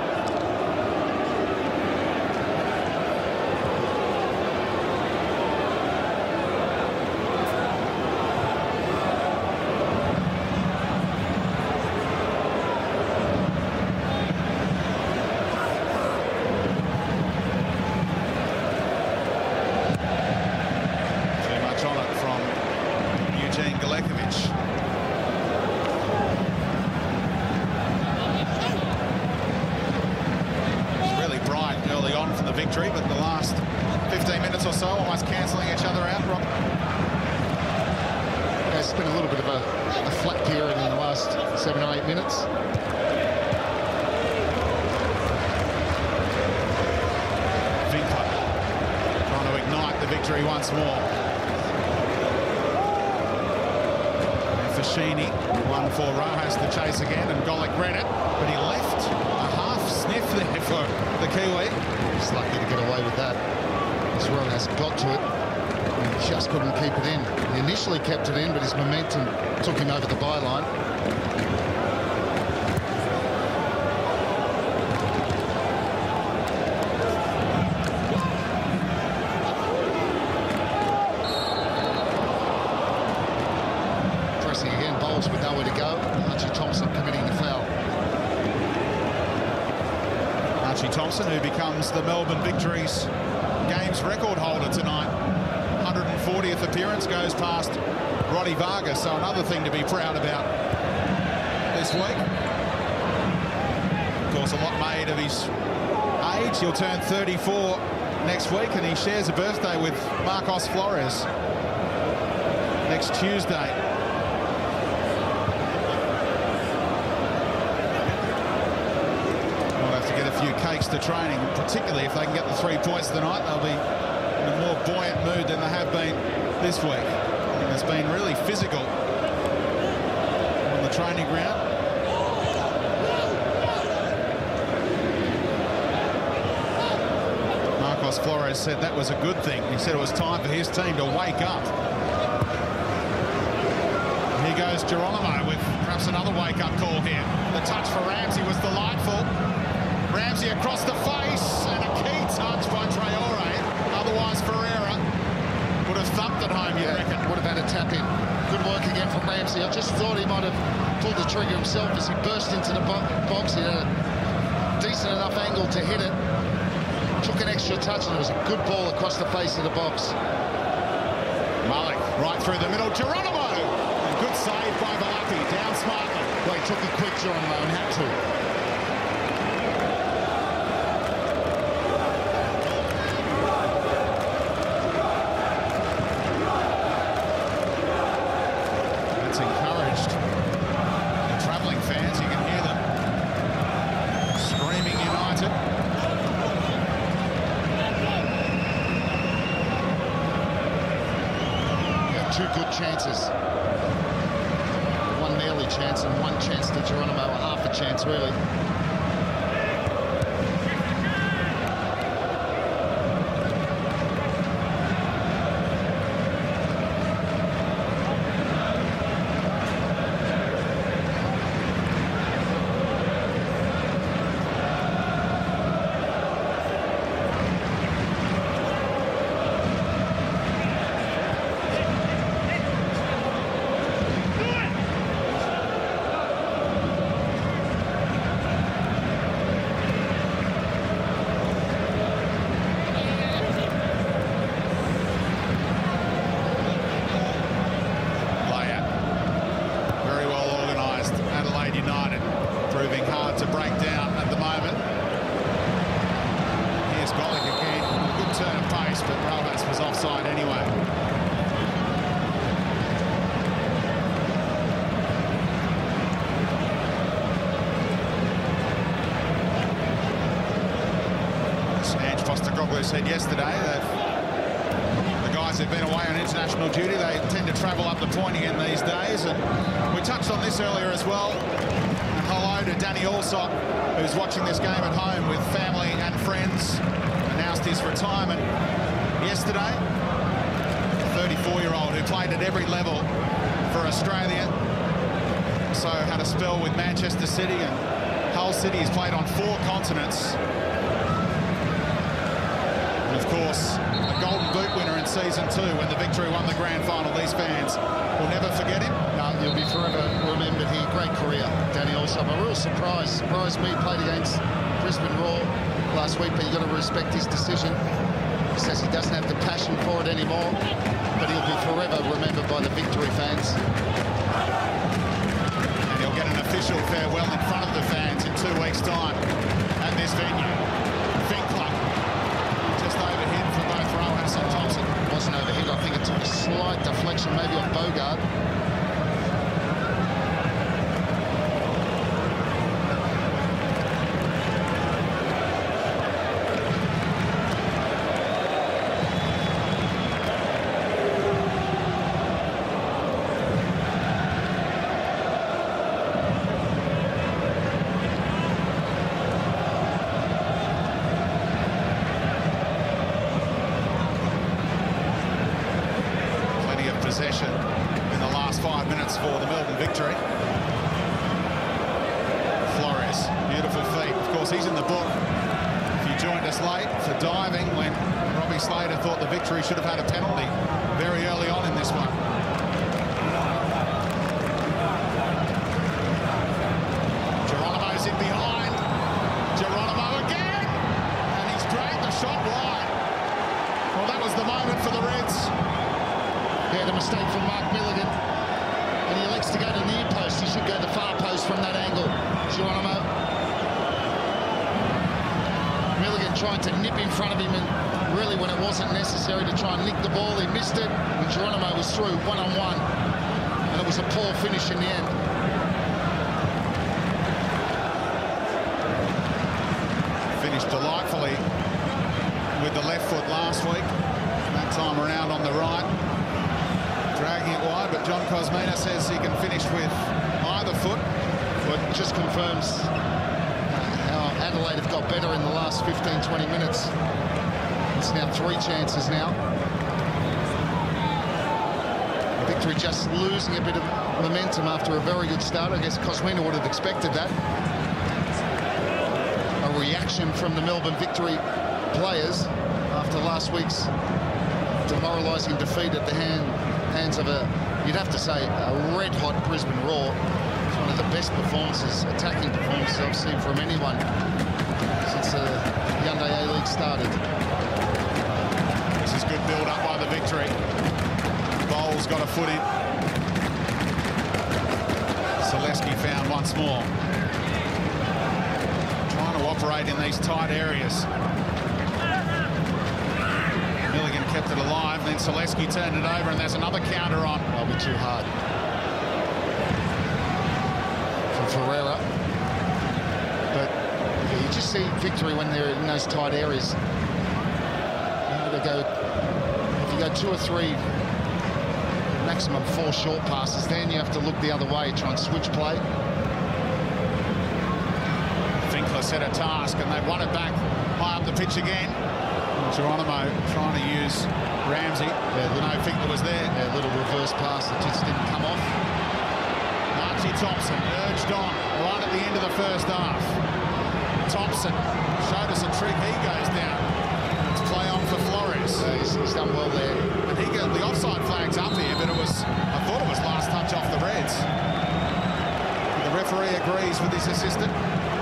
But the last fifteen minutes or so almost cancelling each other out, Rob. Yeah, it's been a little bit of a, a flat period in the last seven or eight minutes. Vinca trying to ignite the victory once more. And Fashini, one for Rojas to chase again, and Golic read it, but he left a half sniff there for the Kiwi. He's lucky to get away with that. As well as got to it, and he just couldn't keep it in. He initially kept it in, but his momentum took him over the byline. Pressing again, Bowles with nowhere to go. Archie Thompson committing the foul. Archie Thompson, who becomes the Melbourne Victories games record holder tonight. one hundred fortieth appearance, goes past Roddy Vargas, so another thing to be proud about this week. Of course, a lot made of his age. He'll turn thirty-four next week, and he shares a birthday with Marcos Flores next Tuesday. Few cakes to training, particularly if they can get the three points tonight. They'll be in a more buoyant mood than they have been this week. And it's been really physical on the training ground. Marcos Flores said that was a good thing. He said it was time for his team to wake up. Here goes Geronimo with perhaps another wake-up call here. The touch for Ramsey was delightful. Ramsey across the face, and a key touch by Traore. Otherwise, Ferreira would have thumped it home, you yeah, reckon? Would have had a tap in. Good work again from Ramsey. I just thought he might have pulled the trigger himself as he burst into the bo box. He had a decent enough angle to hit it. Took an extra touch, and it was a good ball across the face of the box. Malik right through the middle. Geronimo! And good save by Valapi. Down smartly. Well, he took a quick Geronimo and had to. Two good chances. One nearly chance and one chance to Geronimo, a half a chance really. who said yesterday that the guys who've been away on international duty, they tend to travel up the pointy end these days. And we touched on this earlier as well. And hello to Danny Allsop, who's watching this game at home with family and friends. Announced his retirement yesterday. thirty-four-year-old who played at every level for Australia. So had a spell with Manchester City and Hull City. He's played on four continents. And of course, a Golden Boot winner in season two when the Victory won the grand final. These fans will never forget him. No, he'll be forever remembered here. Great career, Danny Allsop. A real surprise. Surprised me. Played against Brisbane Roar last week, but you've got to respect his decision. He says he doesn't have the passion for it anymore, but he'll be forever remembered by the Victory fans. And he'll get an official farewell in front of the fans in two weeks' time at this venue. Finkler just overhit from both Rojas and Thompson. It wasn't overhit. I think it took a slight deflection, maybe on Bogard. Possession in the last five minutes for the Melbourne Victory. Flores, beautiful feet. Of course, he's in the book. If you joined us late for diving when Robbie Slater thought the Victory should have had a penalty very early on in this one. Geronimo's in behind. Geronimo again! And he's dragged the shot wide. Well, that was the moment for the Reds. Yeah, the mistake from Mark Milligan. And he elects to go to near post. He should go to the far post from that angle. Geronimo. Milligan trying to nip in front of him, and really when it wasn't necessary to try and nick the ball, he missed it. And Geronimo was through one-on-one. And it was a poor finish in the end. Finished delightfully with the left foot last week. That time around on the right. Dragging it wide, but John Cosmina says he can finish with either foot. But it just confirms how Adelaide have got better in the last fifteen, twenty minutes. It's now three chances now. Victory just losing a bit of momentum after a very good start. I guess Cosmina would have expected that. A reaction from the Melbourne Victory players after last week's demoralising defeat at the hand hands of a, you'd have to say, a red-hot Brisbane Roar. It's one of the best performances, attacking performances I've seen from anyone since the Hyundai A-League started. This is good build-up by the Victory. Bowles got a foot in. Zaleski found once more. Trying to operate in these tight areas. Milligan kept it alive, then Zaleski turned it over, and there's another counter on. That'll be too hard. From Ferreira. But yeah, you just see Victory when they're in those tight areas. You know, they go, if you go two or three, maximum four short passes, then you have to look the other way, try and switch play. Finkler set a task, and they've won it back high up the pitch again. Geronimo trying to use Ramsey. Yeah, no, Finkler was there. Yeah, a little reverse pass that just didn't come off. Archie Thompson urged on right at the end of the first half. Thompson showed us a trick. He goes down. It's play on for Flores. Yeah, he's, he's done well there. And he got the offside flags up here, but it was, I thought it was last touch off the Reds. The referee agrees with his assistant.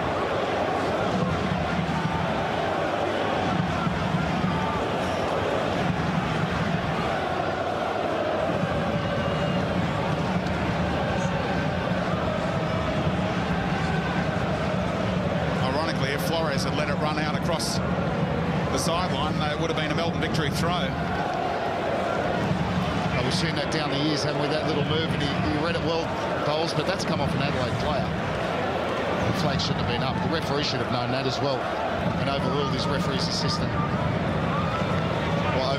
Flores had let it run out across the sideline, it would have been a Melbourne Victory throw. Well, we've seen that down the years, haven't we, that little move, and he, he read it well, Bowles, but that's come off an Adelaide player. The flag shouldn't have been up. The referee should have known that as well and overruled his referee's assistant.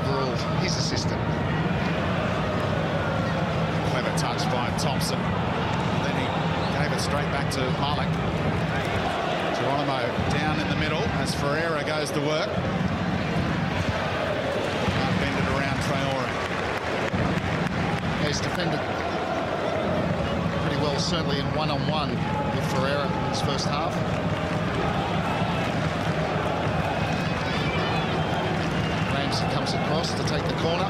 overruled his assistant. Clever touch by Thompson. And then he gave it straight back to Malik. Geronimo down in the middle as Ferreira goes to work. Can't bend it around Traore. He's defended pretty well, certainly in one-on-one with Ferreira in his first half. Ramsey comes across to take the corner.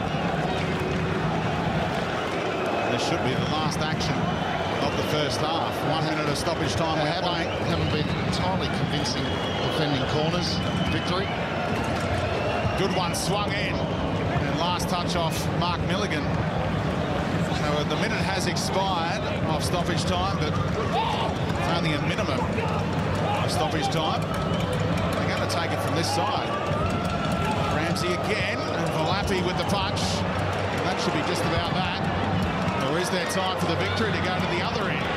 This should be the last action of the first half. One minute of stoppage time. They We're haven't, playing. haven't been entirely convincing defending corners. Victory. Good one swung in. And last touch off Mark Milligan. So the minute has expired of stoppage time, but it's only a minimum of stoppage time. They're going to take it from this side. Ramsey again, and Valapi with the punch. And that should be just about that. Or is there time for the victory to go to the other end?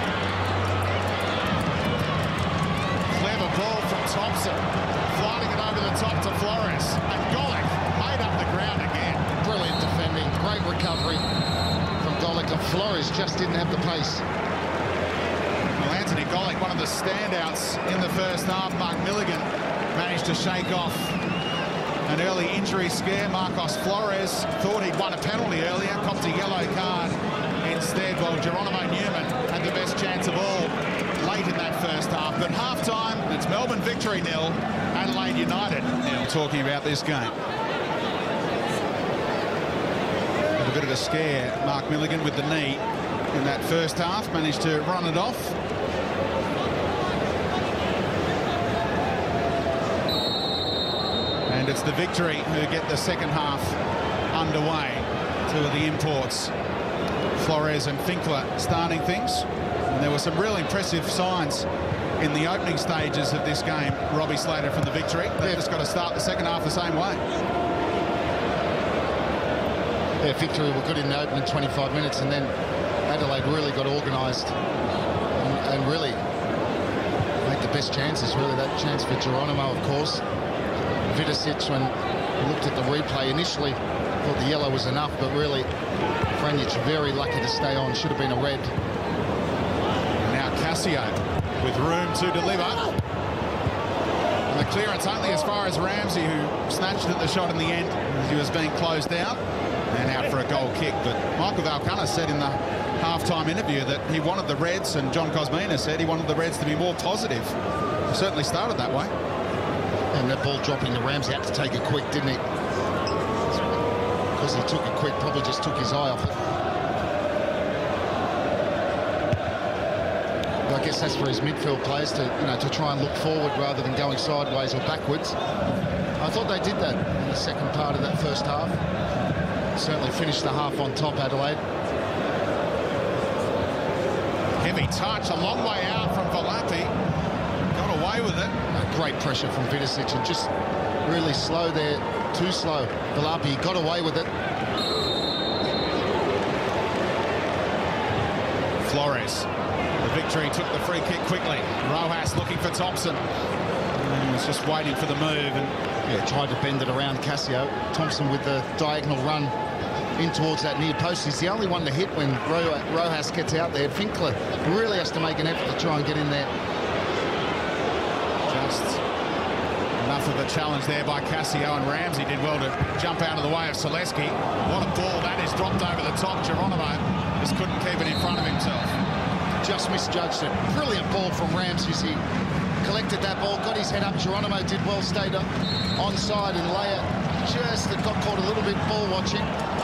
Clever ball from Thompson. Flying it over the top to Flores. And Golic made up the ground again. Brilliant defending. Great recovery from Golic. And Flores just didn't have the pace. Well, Anthony Golic, one of the standouts in the first half. Mark Milligan managed to shake off an early injury scare. Marcos Flores thought he'd won a penalty earlier, copped a yellow card instead, while Geronimo Newman had the best chance of all late in that first half. But half-time, it's Melbourne victory nil, Adelaide United nil. Talking about this game. Had a bit of a scare, Mark Milligan, with the knee in that first half, managed to run it off. And it's the victory who get the second half underway. Two of the imports, Flores and Finkler, starting things. And there were some real impressive signs in the opening stages of this game. Robbie Slater from the victory. They've just got to start the second half the same way. Yeah, victory were good in the opening twenty-five minutes, and then Adelaide really got organised and, and really made the best chances. Really, that chance for Geronimo, of course. Vidicic, when he looked at the replay initially, thought the yellow was enough, but really Franjic very lucky to stay on. Should have been a red. Now Cassio with room to deliver. And the clearance only as far as Ramsey, who snatched at the shot in the end as he was being closed out. And out for a goal kick. But Michael Valcana said in the half-time interview that he wanted the Reds, and John Cosmina said he wanted the Reds to be more positive. It certainly started that way. And that ball dropping to Ramsey, had to take it quick, didn't he? Because he took it quick, probably just took his eye off it. But I guess that's for his midfield players to, you know, to try and look forward rather than going sideways or backwards. I thought they did that in the second part of that first half. Certainly finished the half on top, Adelaide. Heavy touch, a long way out from Valapi. Got away with it. Uh, great pressure from Vidicic, and just really slow there, too slow. Valapi got away with it. Flores, the victory, took the free kick quickly. Rojas looking for Thompson. He was just waiting for the move, and yeah, tried to bend it around Cassio. Thompson with the diagonal run in towards that near post. He's the only one to hit when Ro Rojas gets out there. Finkler really has to make an effort to try and get in there. Just enough of a challenge there by Cassio, and Ramsey did well to jump out of the way of Selesky. What a ball that is, dropped over the top. Geronimo just couldn't keep it in front of himself. Just misjudged it. Brilliant ball from Ramsey. He collected that ball, got his head up. Geronimo did well, stayed up onside, and Leia just got caught a little bit ball watching.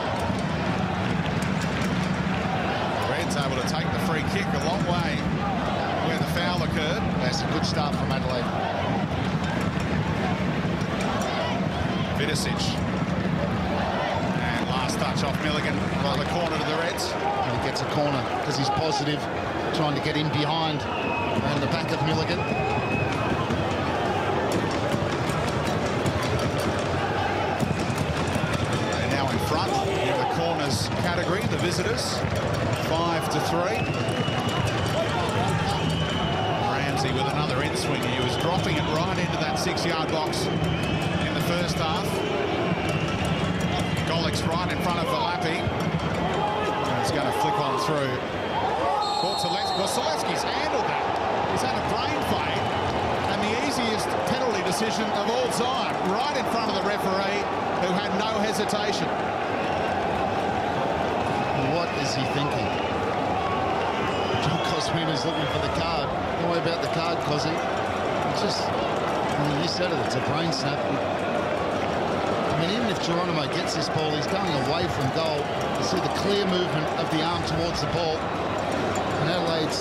Red's able to take the free kick a long way where the foul occurred. That's a good start from Adelaide. Vidicic. And last touch off Milligan by the corner to the Reds. And he gets a corner because he's positive, trying to get in behind around the back of Milligan. They're now in front in the corners category, the visitors. Five to three. Ramsey with another in-swing. He was dropping it right into that six-yard box in the first half. Golik's right in front of Valapi. He's going to flick on through. Well, Selesky's handled that. He's had a brain fade, and the easiest penalty decision of all time, right in front of the referee, who had no hesitation. What is he thinking? John Kosmin is looking for the card. Don't worry about the card, Cosy. It's just, I mean, you said it, it's a brain snap. I mean, even if Geronimo gets this ball, he's going away from goal. You see the clear movement of the arm towards the ball. And Adelaide's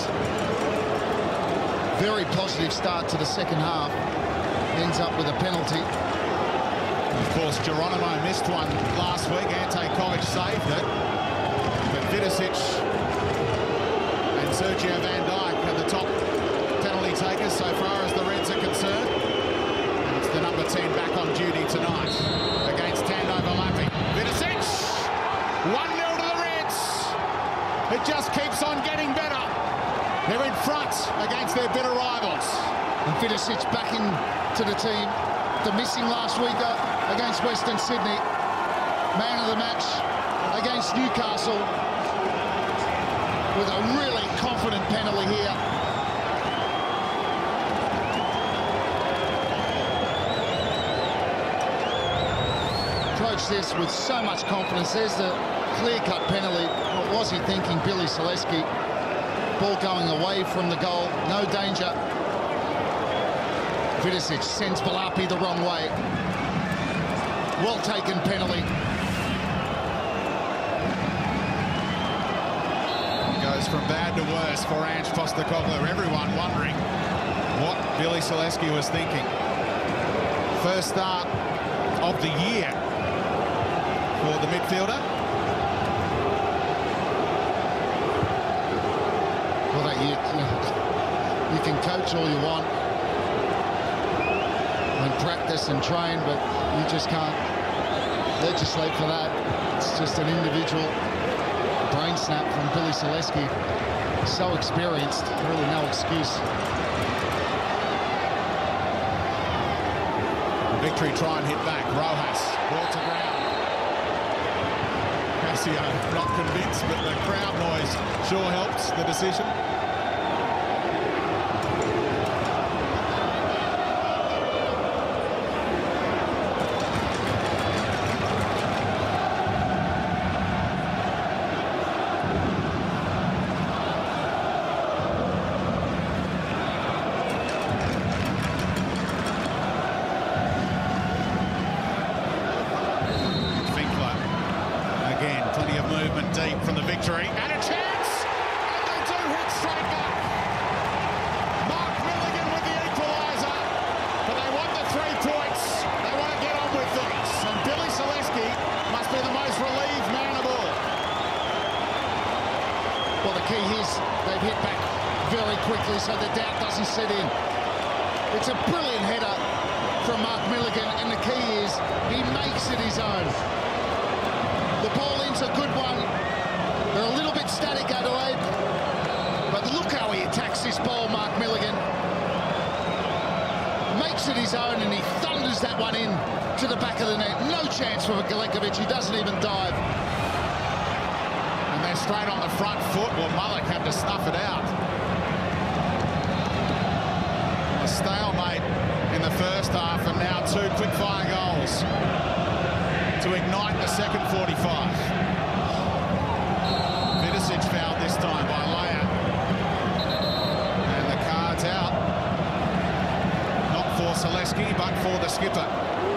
very positive start to the second half ends up with a penalty. Of course, Geronimo missed one last week. Ante Covic saved it. But Vidicic and Sergio Van Dijk are the top penalty takers so far as the Reds are concerned. And it's the number ten back on duty tonight against Tando Valapi. Vidicic! one nil to the Reds. It just keeps on getting better. They're in front against their bitter rivals. And Vidicic back into the team. The missing last week against Western Sydney. Man of the match against Newcastle. With a really confident penalty here. Approached this with so much confidence. There's the clear-cut penalty. What was he thinking, Billy Selesky? Ball going away from the goal, no danger. Vidicic sends Valapi the wrong way. Well taken penalty. Goes from bad to worse for Ange Postecoglou. Everyone wondering what Billy Selesky was thinking. First start of the year for the midfielder. Well, that you, you can coach all you want and practice and train, but you just can't legislate for that. It's just an individual brain snap from Billy Selesky. So experienced, really no excuse. Victory try and hit back. Rojas, ball to ground. Casio not convinced, but the crowd noise sure helps the decision. Deep from the Victory, and a chance, and they do hit straight back. Mark Milligan with the equaliser, but they want the three points. They want to get on with things, and Billy Selesky must be the most relieved man of all. Well, the key is they've hit back very quickly, so the doubt doesn't set in. It's a brilliant header from Mark Milligan, and the key is he makes it his own. The ball in's a good one. They're a little bit static, Adelaide, but look how he attacks this ball, Mark Milligan. Makes it his own, and he thunders that one in to the back of the net. No chance for Galekovic, he doesn't even dive. And they're straight on the front foot. Well, Mullock had to snuff it out. A stalemate in the first half, and now two quick-fire goals to ignite the second forty-five. Vidicic fouled this time by Leia. And the card's out. Not for Selesky, but for the skipper.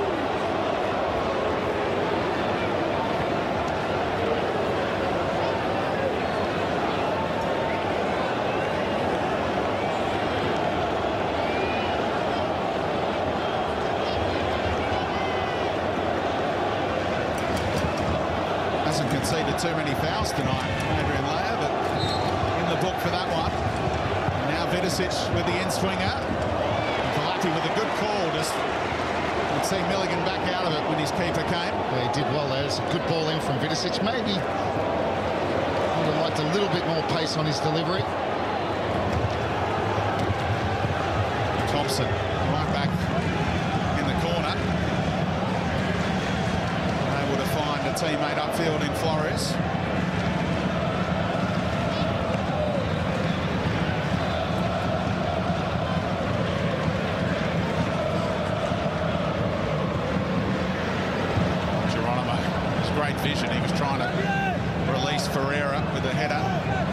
Hasn't conceded too many fouls tonight, Adrian Leia, but in the book for that one. And now Vidicic with the in-swinger. Valapi with a good call. Just you see Milligan back out of it when his keeper came. Yeah, he did well there. It's a good ball in from Vidicic. Maybe would have liked a little bit more pace on his delivery. Thompson right back in the corner. Able to find a a teammate upfield in Flores. Great vision. He was trying to release Ferreira with a header.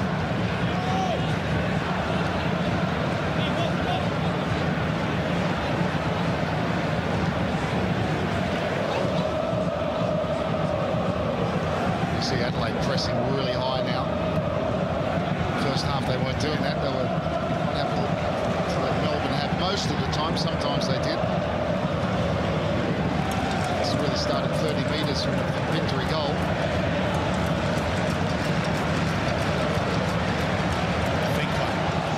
You see Adelaide pressing really high now. First half they weren't doing that. They were able to let Melbourne have most of the time. Sometimes they did. Really started thirty metres from the victory goal. Finkler.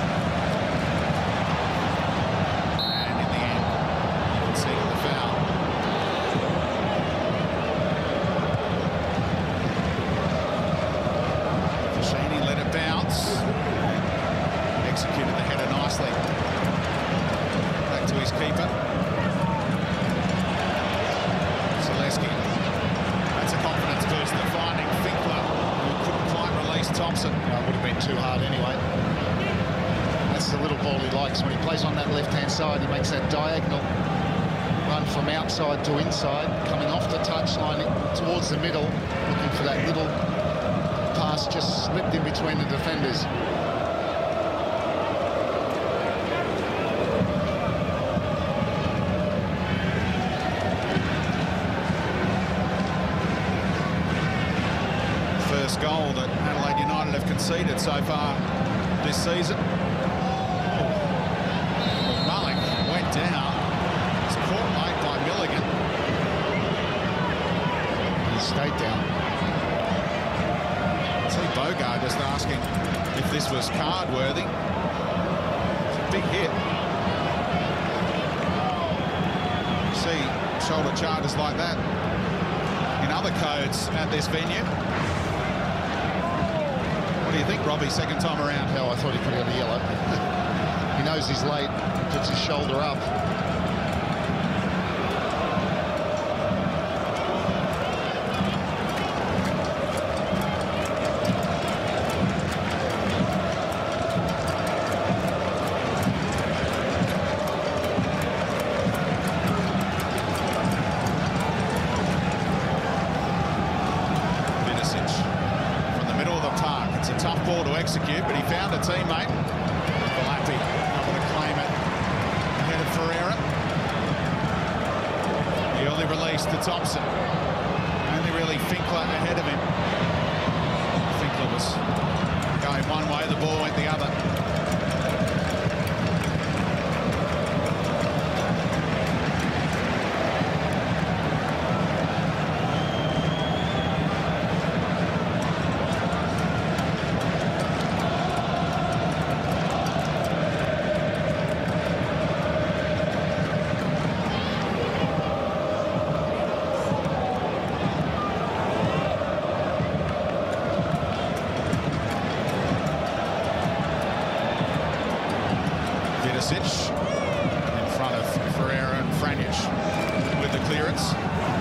And in the end, you can see the foul. Fashini let it bounce. Executed the header nicely. Back to his keeper. That's a confidence boost. They're finding Finkler, who couldn't quite release Thompson. No, it would have been too hard anyway. That's the little ball he likes. When he plays on that left-hand side, he makes that diagonal run from outside to inside, coming off the touchline towards the middle, looking for that little pass just slipped in between the defenders. Goal that Adelaide United have conceded so far this season. Well, Malik went down. It's caught late by Milligan. He stayed down. See Bogard just asking if this was card worthy. It's a big hit. You see shoulder charges like that in other codes at this venue. What do you think, Robbie, second time around? No, I thought he put it on the yellow. He knows he's late, puts his shoulder up. Execute, but he found a teammate. Valapi able to claim it ahead of Ferreira. The early release to Thompson. Only really Finkler ahead of him. Finkler was going one way, the ball went the other. In front of Ferreira and Franjic with the clearance.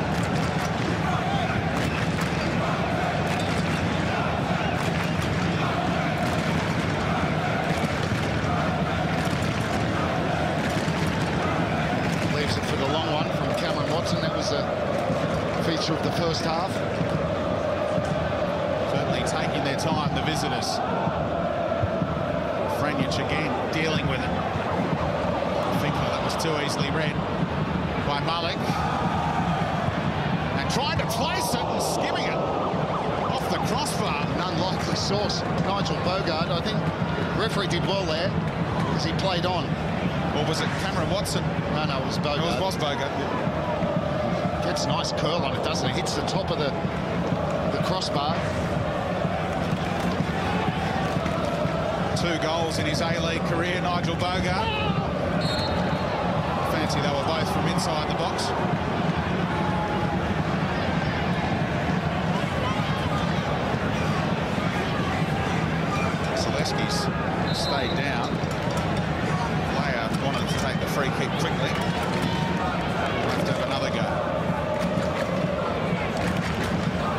Leaves it for the long one from Cameron Watson. That was a feature of the first half. Certainly taking their time, the visitors. Franjic again dealing with it. That was too easily read by Malik. And trying to place it and skimming it off the crossbar. An unlikely source, Nigel Bogard. I think the referee did well there as he played on. Or was it Cameron Watson? No, no, it was Bogard. It was, was Bogard. Yeah. Gets a nice curl on it, doesn't it? Hits the top of the, the crossbar. Two goals in his A-League career, Nigel Bogard. Fancy they were both from inside the box. Zaleski's stayed down. Player wanted to take the free kick quickly. We'll have to have another go.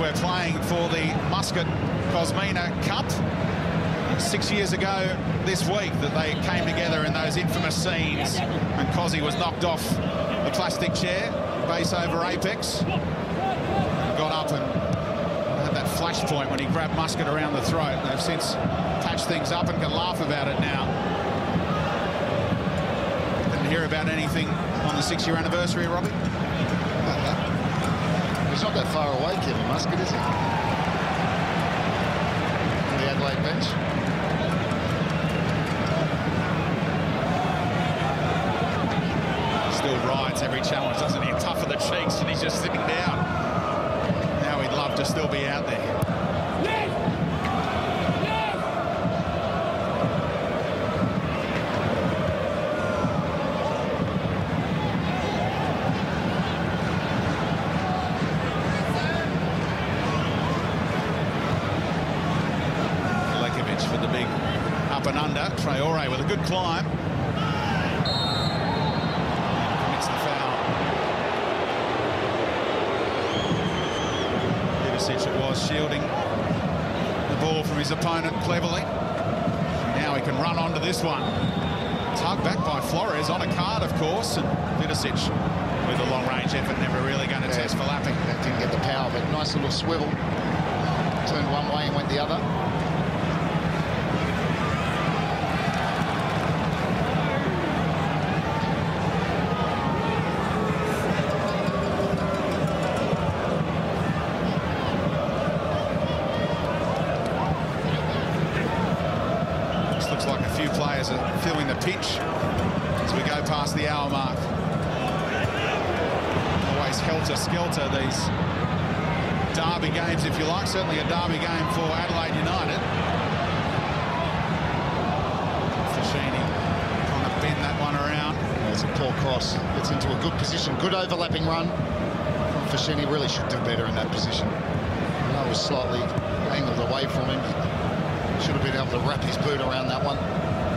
we're playing for the Muscat Cosmina Cup. Six years ago this week that they came together in those infamous scenes and Cosy was knocked off the plastic chair, base over apex. Got up and had that flash point when he grabbed Muscat around the throat. They've since patched things up and can laugh about it now. Didn't hear about anything on the six-year anniversary, Robbie? He's not that far away, Kevin Muscat, is he? On the Adelaide bench. Still rides every challenge, doesn't he? Tough of the cheeks, and he's just sitting down. Now he'd love to still be out there. Lekovic for the big up and under. Traore with a good climb. It was shielding the ball from his opponent cleverly. Now he can run onto this one. Tugged back by Flores on a card, of course, and Vidicic with a long-range effort, never really going to yeah, test for lapping. That didn't get the power, but nice little swivel. Turned one way and went the other. Players are feeling the pinch as we go past the hour mark. Always helter-skelter, these derby games, if you like. Certainly a derby game for Adelaide United. Fashini trying to bend that one around. There's a poor cross. Gets into a good position. Good overlapping run from Fashini. Really should do better in that position. I was slightly angled away from him. Should have been able to wrap his boot around that one.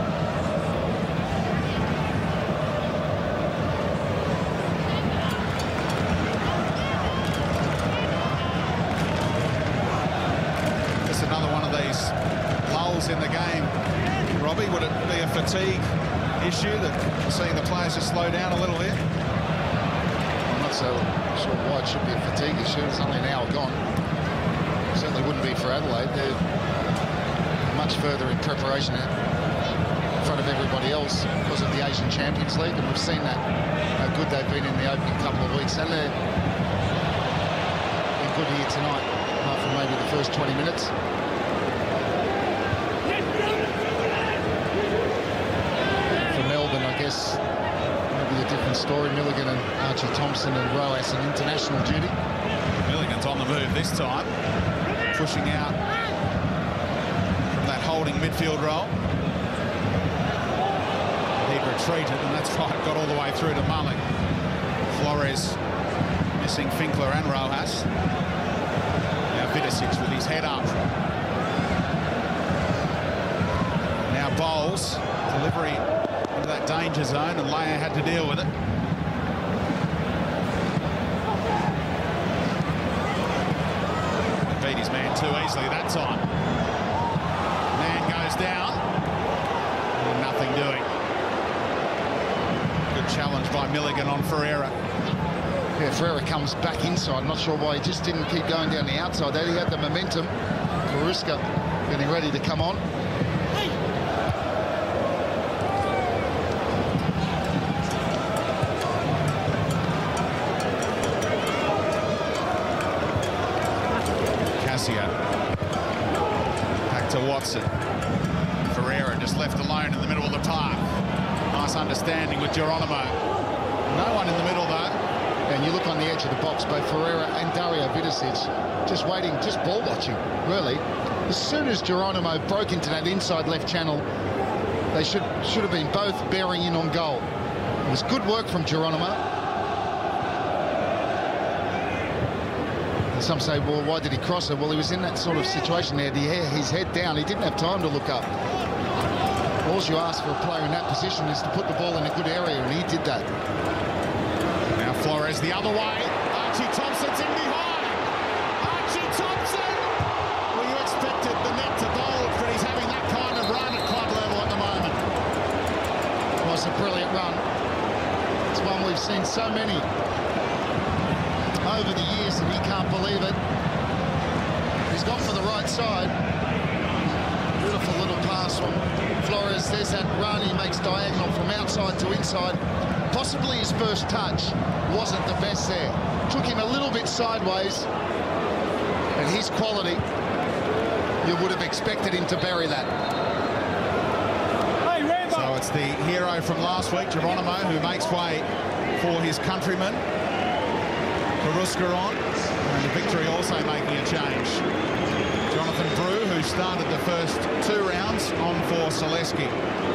In the game, Robbie, would it be a fatigue issue that seeing the players just slow down a little bit? I'm not so sure why it should be a fatigue issue. It's only an hour gone. It certainly wouldn't be for Adelaide. They're much further in preparation in front of everybody else because of the Asian Champions League, and we've seen that how good they've been in the opening couple of weeks, and they're been good here tonight, apart from maybe the first twenty minutes. I guess maybe a different story. Milligan and Archie Thompson and Roas on international duty. Milligan's on the move this time, pushing out from that holding midfield role. He'd retreated, and that's why it got all the way through to Mulling. Flores missing Finkler and Rojas. Now Vidicic with his head up. Now Bowles, delivery into that danger zone, and Leia had to deal with it. He beat his man too easily that time. Man goes down, and nothing doing. Good challenge by Milligan on Ferreira. Yeah, Ferreira comes back inside. Not sure why he just didn't keep going down the outside there. He had the momentum. Karuska getting ready to come on. Back to Watson. Ferreira just left alone in the middle of the park. Nice understanding with Geronimo. No one in the middle though. And you look on the edge of the box, both Ferreira and Dario Vidicic just waiting, just ball watching, really. As soon as Geronimo broke into that inside left channel, they should should have been both bearing in on goal. It was good work from Geronimo. Some say, well, why did he cross it? Well, he was in that sort of situation there. He had his head down. He didn't have time to look up. All you ask for a player in that position is to put the ball in a good area, and he did that. Now Flores the other way. Archie Thompson's in behind. Archie Thompson! so many over the years that he can't believe it. He's gone for the right side. Beautiful little pass from Flores. There's that run. He makes diagonal from outside to inside. Possibly his first touch wasn't the best there. Took him a little bit sideways. And his quality, you would have expected him to bury that. So it's the hero from last week, Geronimo, who makes way for his countryman, Karuska on, and the victory also making a change. Jonathan Brew, who started the first two rounds, on for Selesky.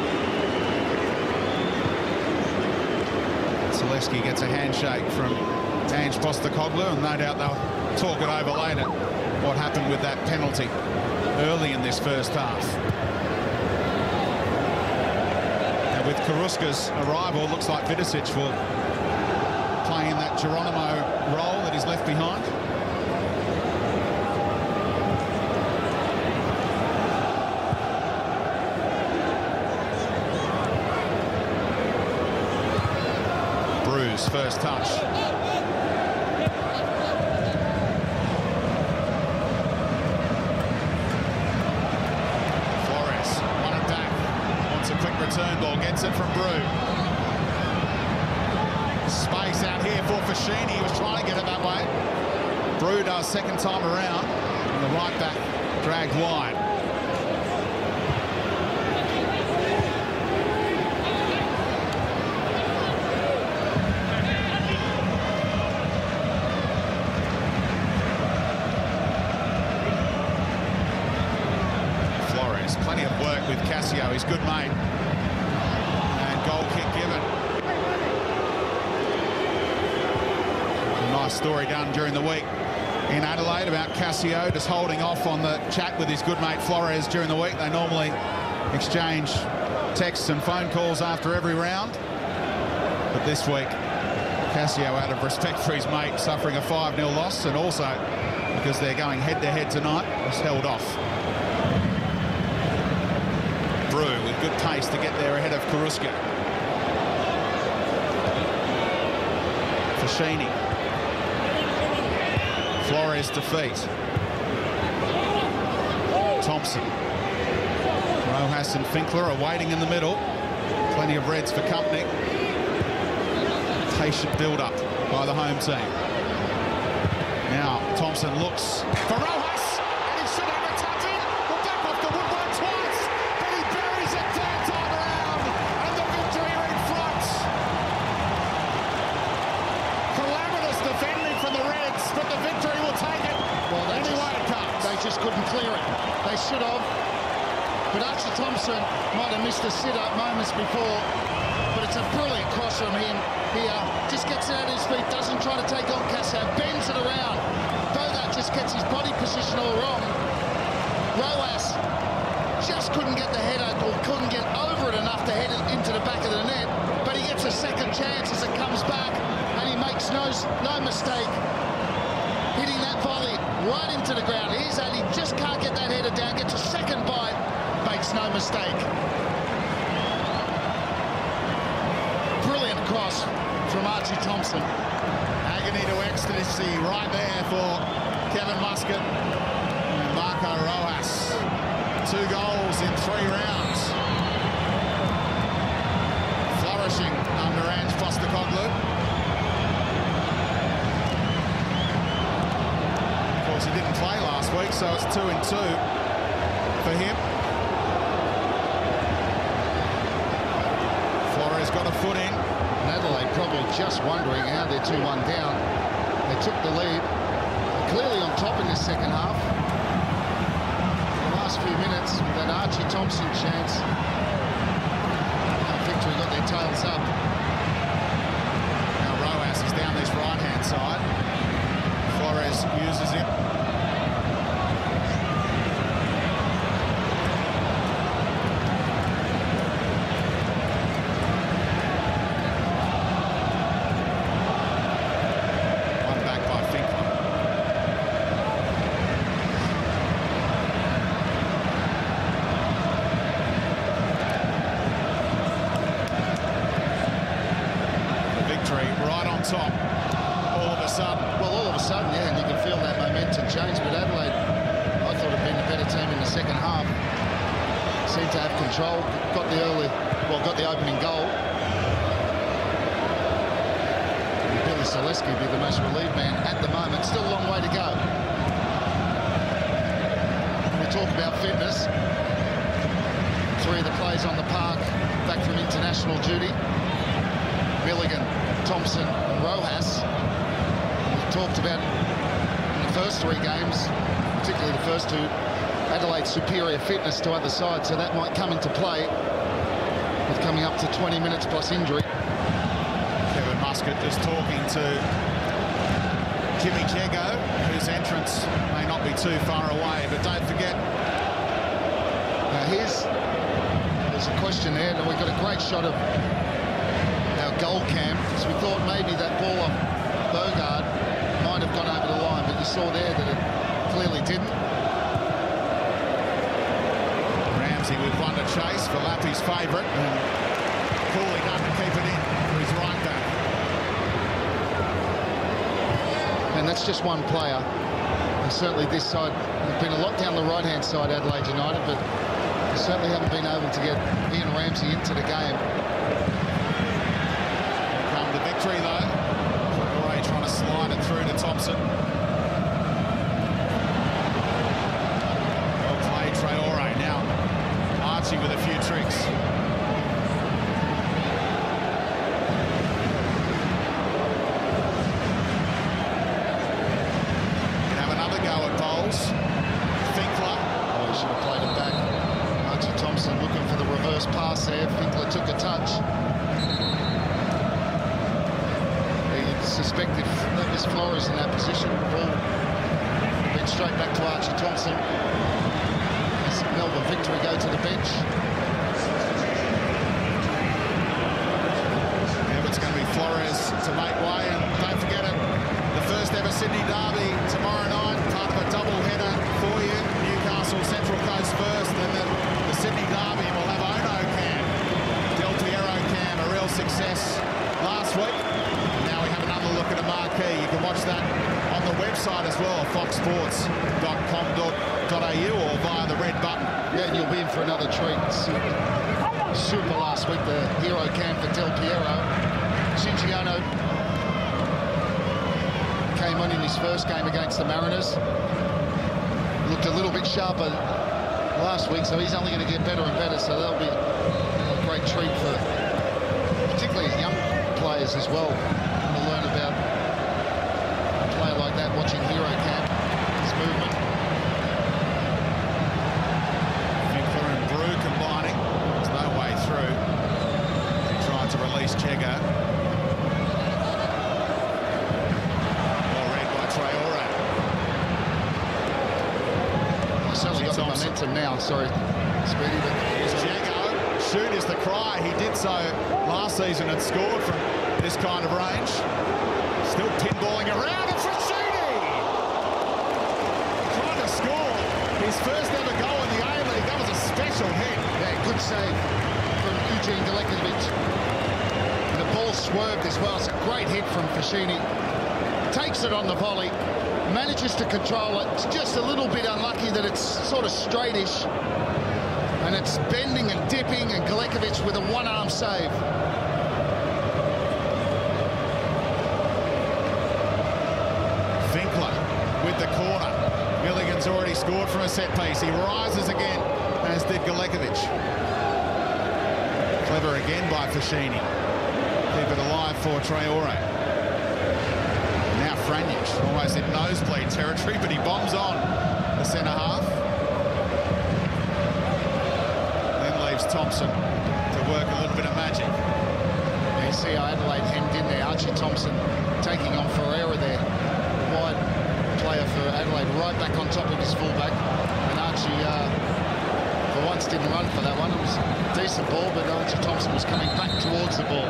Selesky gets a handshake from Ange Postecoglou, and no doubt they'll talk it over later, what happened with that penalty early in this first half. And with Karuska's arrival, it looks like Vidicic will play in that Geronimo role that he's left behind. Brew's first touch. Flores, won it back. Wants a quick return ball, gets it from Brew. Space out here for Fashini. He was trying to get it that way. Brew does second time around, and the right back dragged wide. Flores, plenty of work with Cassio, his good mate. And goal kick given. Nice story done during the week in Adelaide about Cassio just holding off on the chat with his good mate Flores during the week. They normally exchange texts and phone calls after every round, but this week Cassio, out of respect for his mate, suffering a five nil loss, and also because they're going head-to-head tonight, was held off. Brew with good pace to get there ahead of Karuska. Fashini. Flores to feet. Thompson. Rojas and Finkler are waiting in the middle. Plenty of reds for company. Patient build-up by the home team. Now Thompson looks for Rojas, and he should have a touch in. Well, back off the woodwork twice, but he buries it third time around, and the victory in front. Calamitous defending from the Reds, but the victory will take it. Well, they anyway just, it comes. They just couldn't clear it. They should have. But Archie Thompson might have missed a sit-up moments before. But it's a brilliant cross from him here. Just gets it out of his feet, doesn't try to take on Cassio, bends it around. Bodat just gets his body position all wrong. Rojas just couldn't get the header, or couldn't get over it enough to head it into the back of the net. But he gets a second chance as it comes back, and he makes no, no mistake hitting that volley right into the ground. Here's Ali, just can't get that header down, gets a second bite, makes no mistake. Brilliant cross from Archie Thompson. Agony to ecstasy right there for Kevin Muscat and Marco Rojas. Two goals in three rounds. Flourishing under Ange Postecoglou. Of course, he didn't play last week, so it's two and two for him. Flores got a foot in. Adelaide probably just wondering how they're two one down. They took the lead. They're clearly on top in this second half. The last few minutes, that Archie Thompson chance. Now Victory got their tails up. Now Rojas is down this right-hand side. Flores uses him. top all of a sudden. Well, all of a sudden, yeah, and you can feel that momentum change. But Adelaide, I thought had been a better team in the second half. Seemed to have control, got the early, well, got the opening goal. Billy Selesky be the most relieved man at the moment. Still a long way to go. We talk about fitness. Three of the players on the park back from international duty. Milligan, Thompson and Rojas. We've talked about in the first three games, particularly the first two, Adelaide's superior fitness to other sides, so that might come into play with coming up to twenty minutes plus injury. Kevin Muscat just talking to Jimmy Jego, whose entrance may not be too far away, but don't forget. Now here's there's a question there, and we've got a great shot of our goal cam, because we thought maybe that ball off Bogard might have gone over the line, but you saw there that it clearly didn't. Ramsey with one to chase for Lappy's favourite, and Cooley going to keep it in for his right back. And that's just one player. And certainly this side, there's been a lot down the right-hand side, Adelaide United, but they certainly haven't been able to get Ian Ramsey into the game. Come to victory, though. Traore trying to slide it through to Thompson. Well played, Traore. Now, Archie with a few tricks. Can have another go at Bowles. Finkler. Oh, he should have played it back. Archie Thompson looking for the reverse pass there. Finkler took a touch. He suspected that was Flores in that position. Ball went straight back to Archie Thompson. As Melbourne Victory go to the bench. Yeah, it's going to be Flores to make way, and don't forget it, the first ever Sydney derby tomorrow night, part of a double header for you. Newcastle Central Coast first, and then the Sydney derby will have Ono Cam, Del Piero Cam, a real success last week. Now we have another look at a marquee. You can watch that on the website as well, fox sports dot com dot a u, or via the red button. Yeah, and you'll be in for another treat. Super last week, the hero cam for Del Piero. Shinjiano came on in his first game against the Mariners. Looked a little bit sharper last week, so he's only going to get better and better, so that'll be a great treat for particularly young players as well to learn about a player like that, watching hero cam, his movement. Finkler and Brew combining. There's no way through. He tried to release Chega. Well read by Traore. He's certainly got the momentum now, sorry, Speedy. But Here's Jago. Shoot is the cry. He did so last season and scored from this kind of range. Still pinballing around. It's Rashidi! Trying to score his first ever goal in the A-League. That was a special hit. yeah, good save from Eugene Galekovic. And the ball swerved as well. It's a great hit from Fashini. Takes it on the volley, manages to control it. It's just a little bit unlucky that it's sort of straightish. And it's bending and dipping, and Galekovic with a one-arm save. Finkler with the corner. Milligan's already scored from a set piece. He rises again, as did Galekovic. Clever again by Fashini. Keep it alive for Traore. Now Franjic, almost in nosebleed territory, but he bombs on the centre half. Then leaves Thompson to work a little bit of magic. You see how Adelaide hemmed in there. Archie Thompson taking on Ferreira there. Wide player for Adelaide, right back on top of his fullback. And Archie, uh, for once, didn't run for that one. It was a decent ball, but Archie Thompson was coming back towards the ball.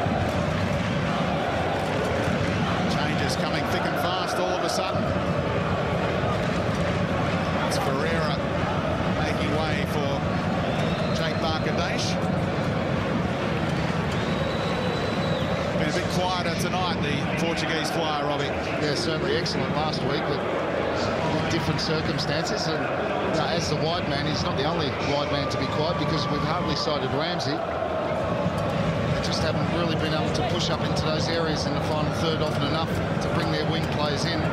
Changes coming thick and fast all of a sudden. It's Ferreira making way for Jake Barker-Daish. Been a bit quieter tonight, the Portuguese flyer, Robbie. Yeah, certainly excellent last week, but with different circumstances. And you know, as the wide man, he's not the only wide man to be quiet, because we've hardly sighted Ramsey. They just haven't really been able to push up into those areas in the final third often enough to bring their wing players in.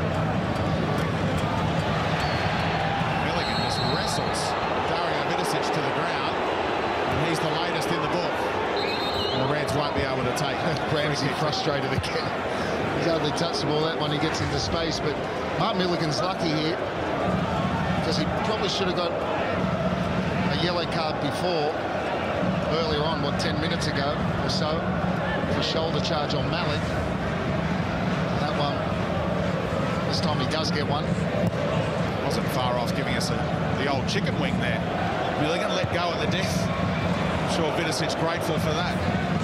Milligan just wrestles Dario Vidosic to the ground, and he's the latest in the book. And the Reds won't be able to take Ramsey frustrated again. He's hardly touched the ball that one, he gets into space, but Mark Milligan's lucky here because he probably should have got a yellow card before, earlier on, what, ten minutes ago or so, for shoulder charge on Malik. That one, this time he does get one. Wasn't far off giving us a, the old chicken wing there. Milligan let go at the death. I'm sure Vidosic's grateful for that.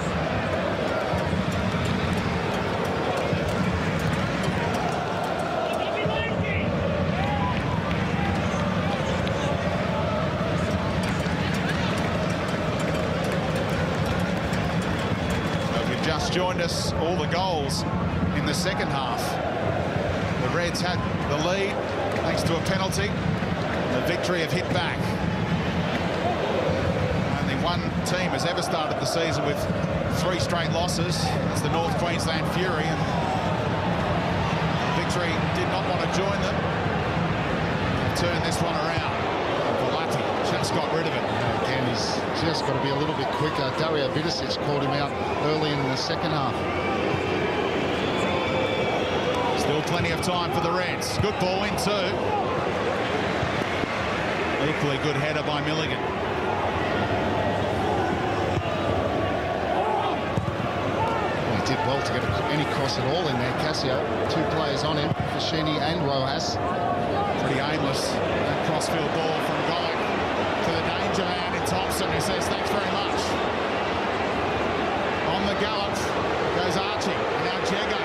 Joined us, all the goals in the second half. The Reds had the lead thanks to a penalty. The victory have hit back. Only one team has ever started the season with three straight losses. It's the North Queensland Fury, and victory did not want to join them. Turn this one around. Volati just got rid of it. Again, he's just got to be a little bit quicker. Dario Vidosic caught him out early in the second half. Still plenty of time for the Reds. Good ball in too. Equally good header by Milligan. Well, he did well to get any cross at all in there, Cassio. Two players on him, Fashini and Rojas. Pretty aimless, that crossfield ball from Golic to the danger man in Thompson, who says thanks very much. On the gallop goes Archie, and now Jego.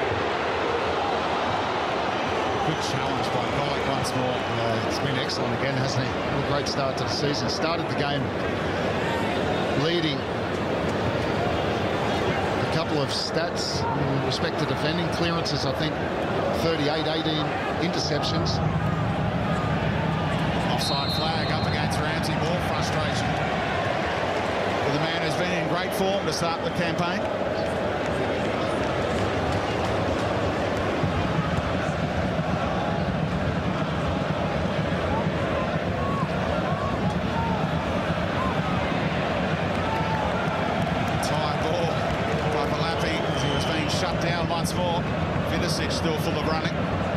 Good challenge by Golic once more. Uh, it's been excellent again, hasn't he? What a great start to the season. Started the game leading. A couple of stats in respect to defending. Clearances, I think, thirty-eight, eighteen interceptions. Offside flag up against Ramsey. More frustration for the man who's been in great form to start the campaign. Tight ball by Malapi as he was being shut down once more. Vidosic still full of running.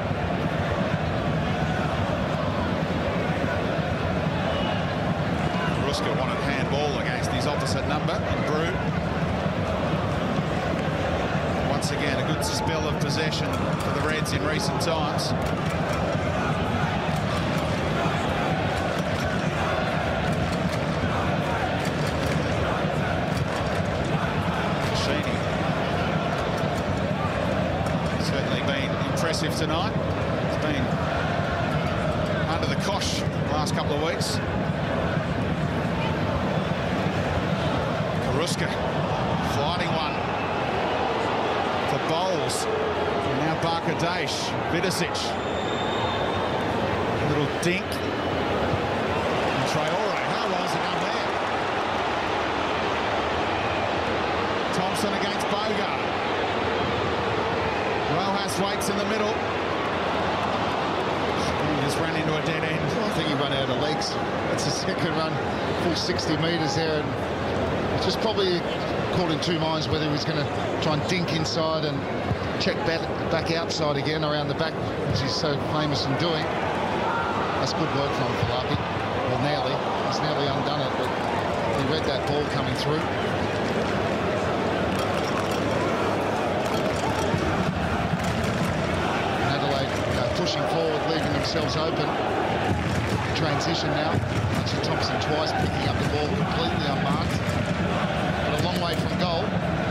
Karuska wanted handball against his opposite number, and Brew. Once again, a good spell of possession for the Reds in recent times. Sheeny. Certainly been impressive tonight. He's been under the cosh the last couple of weeks. Karuska, flying one for Bowles. And now Barkadash, Vidosic. A little dink. And Traore, how well has he done there? Thompson against Bogart. Rojas waits in the middle. He just ran into a dead end. I think he ran out of legs. That's the second run, full sixty metres there. And just probably caught in two minds whether he was going to try and dink inside and check back, back outside again around the back, which he's so famous in doing. That's good work from Falapi. Well, nearly. He's nearly undone it, but he read that ball coming through. And Adelaide uh, pushing forward, leaving themselves open. Transition now. Actually, Thompson twice picking up the ball completely unmarked. But a long way from goal.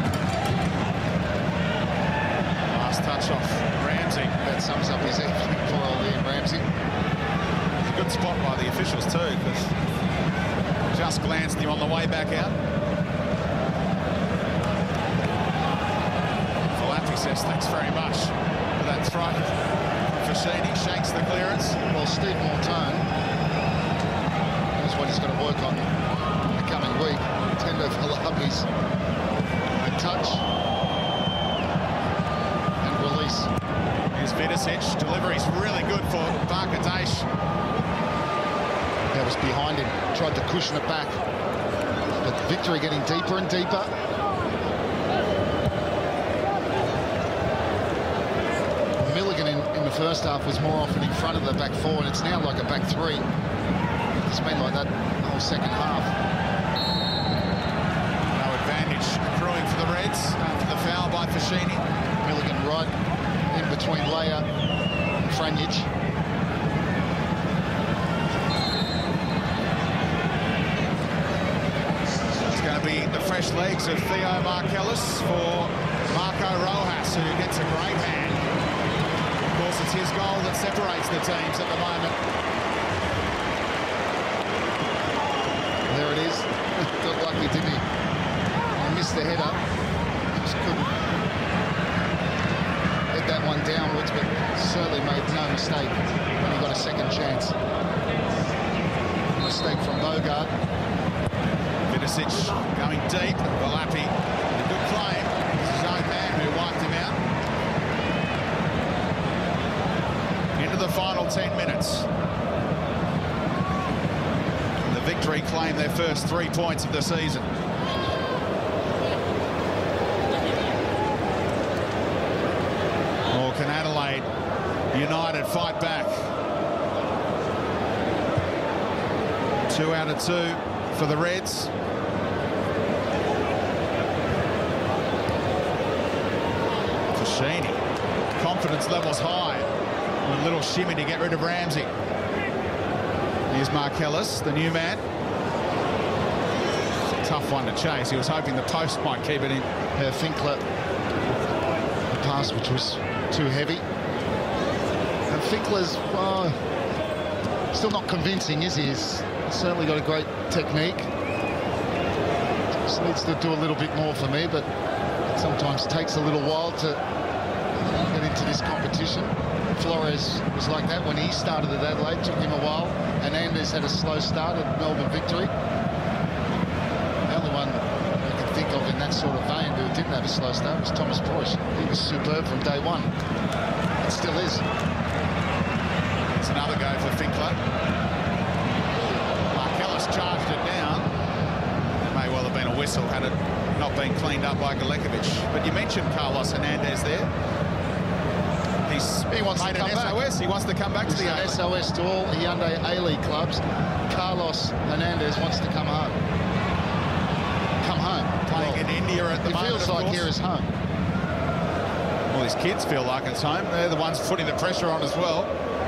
Last touch off Ramsey. That sums up his evening for old Ian Ramsey. It's a good spot by the officials too, because just glanced him on the way back out. says thanks very much for that throw. Fashini shakes the clearance. Well, Steve Mortone knows what he's got to work on in the coming week. Tendo Valapi's touch and release. Here's Vidicic. Delivery's really good for Barkadesh. That was behind him. Tried to cushion it back. But Victory getting deeper and deeper. Milligan in, in the first half was more often in front of the back four, and it's now like a back three. It's been like that the whole second half. No advantage accruing for the Reds after the foul by Fashini. Milligan right in between Leia and Franjic. It's going to be the fresh legs of Theo Markellis for Marco Rojas, who gets a great hand. Of course, it's his goal that separates the teams at the moment. There it is. Got lucky, didn't he? He missed the header. Just couldn't head that one downwards, but certainly made no mistake when he got a second chance. Mistake from Bogart. Vidicic going deep. Valapi, a good claim. It's his own man who wiped him out. Into the final ten minutes. The Victory claim their first three points of the season. Or can Adelaide United fight back? Two out of two for the Reds. Fashini. Confidence levels high. A little shimmy to get rid of Ramsey. Here's Markellis, the new man. It's a tough one to chase. He was hoping the post might keep it in. Uh, Finkler, the pass which was too heavy. And Finkler's uh, still not convincing, is he? He's certainly got a great technique. Just needs to do a little bit more for me, but it sometimes takes a little while to get into this competition. Flores was like that when he started at Adelaide, took him a while. And Anders had a slow start at Melbourne Victory. The only one I can think of in that sort of vein who didn't have a slow start was Thomas Preuss. He was superb from day one. It still is. It's another go for Finkler. Markellis charged it down. It may well have been a whistle had it not been cleaned up by Galekovic. But you mentioned Carlos Hernandez there. He's he wants made to come an back. S O S. He wants to come back He's to the an A-League. S O S to all Hyundai A-League clubs. Carlos Hernandez wants to come home. Come home. Playing well, in India at the he moment, feels of like course. here is home. Well, his kids feel like it's home. They're the ones putting the pressure on as well.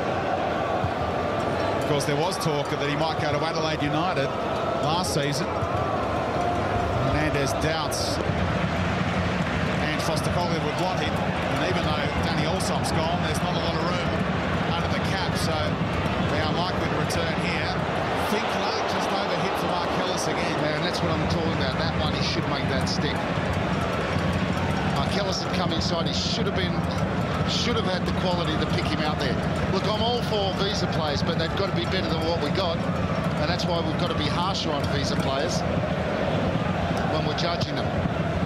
Of course, there was talk that he might go to Adelaide United last season. Hernandez doubts and Foster-Collier would want him. And even though Danny Allsop's gone, there's not a lot of room under the cap, so they're unlikely to return here. Finkler just overhit for Markellis again. Yeah, and that's what I'm talking about. That one, he should make that stick. Markellis had come inside. He should have been, should have had the quality to pick him out there. Look, I'm all for visa players, but they've got to be better than what we got, and that's why we've got to be harsher on visa players when we're judging them.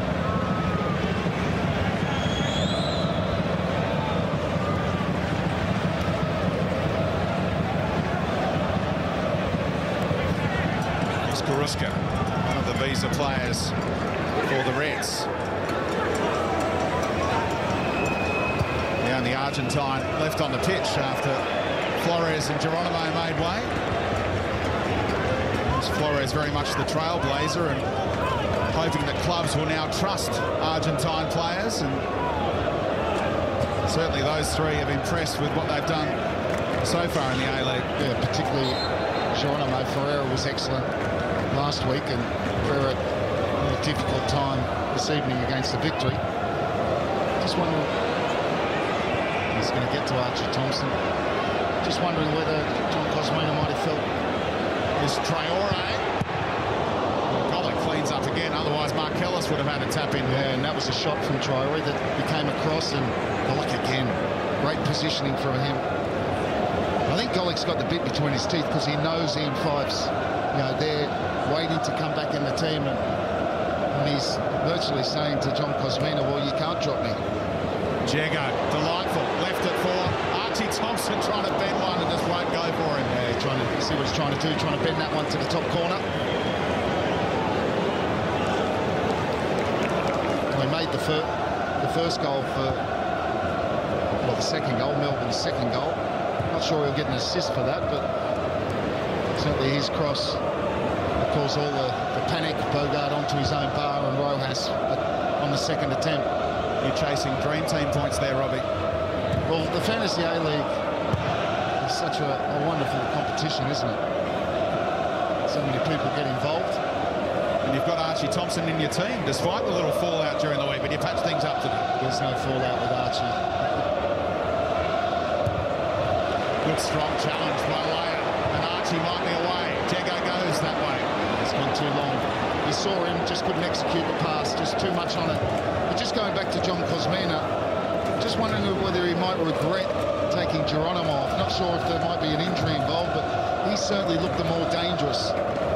Karuska, one of the visa players for the Reds. The only Argentine left on the pitch after Flores and Geronimo made way. It's Flores very much the trailblazer and hoping that clubs will now trust Argentine players, and certainly those three have impressed with what they've done so far in the A-League. Yeah, particularly Geronimo. Ferreira was excellent last week, and Ferreira had a difficult time this evening against the Victory. Just wondering, he's going to get to Archie Thompson. Just wondering whether John Cosmina might have felt. Is Traore. Gollick cleans up again, otherwise Markellis Wallace would have had a tap in. Yeah, and that was a shot from Traore that became across, and Golic again. Great positioning from him. I think Golic's got the bit between his teeth because he knows Ian Fife's, you know, they're waiting to come back in the team, and, and he's virtually saying to John Kosmina, well, you can't drop me. Jago, delightful, left it for Archie Thompson, trying to bend one and just won't go for him. Yeah, he's trying to see what he's trying to do, trying to bend that one to the top corner. Well, he made the, fir the first goal for, well, the second goal, Melbourne's second goal. Not sure he'll get an assist for that, but certainly his cross caused all the, the panic. Bogart onto his own bar, and Rojas on the second attempt. You're chasing dream team points there, Robbie. Well, the Fantasy A-League is such a, a wonderful competition, isn't it? So many people get involved. And you've got Archie Thompson in your team, despite the little fallout during the week, but you patched things up today. There's no fallout with Archie. Good strong challenge by Layer, and Archie might be away. Jago goes that way. It's gone too long. You saw him, just couldn't execute the pass, just too much on it. But just going back to John Kosmina, just wondering whether he might regret taking Geronimo off. Not sure if there might be an injury involved, but he certainly looked the more dangerous.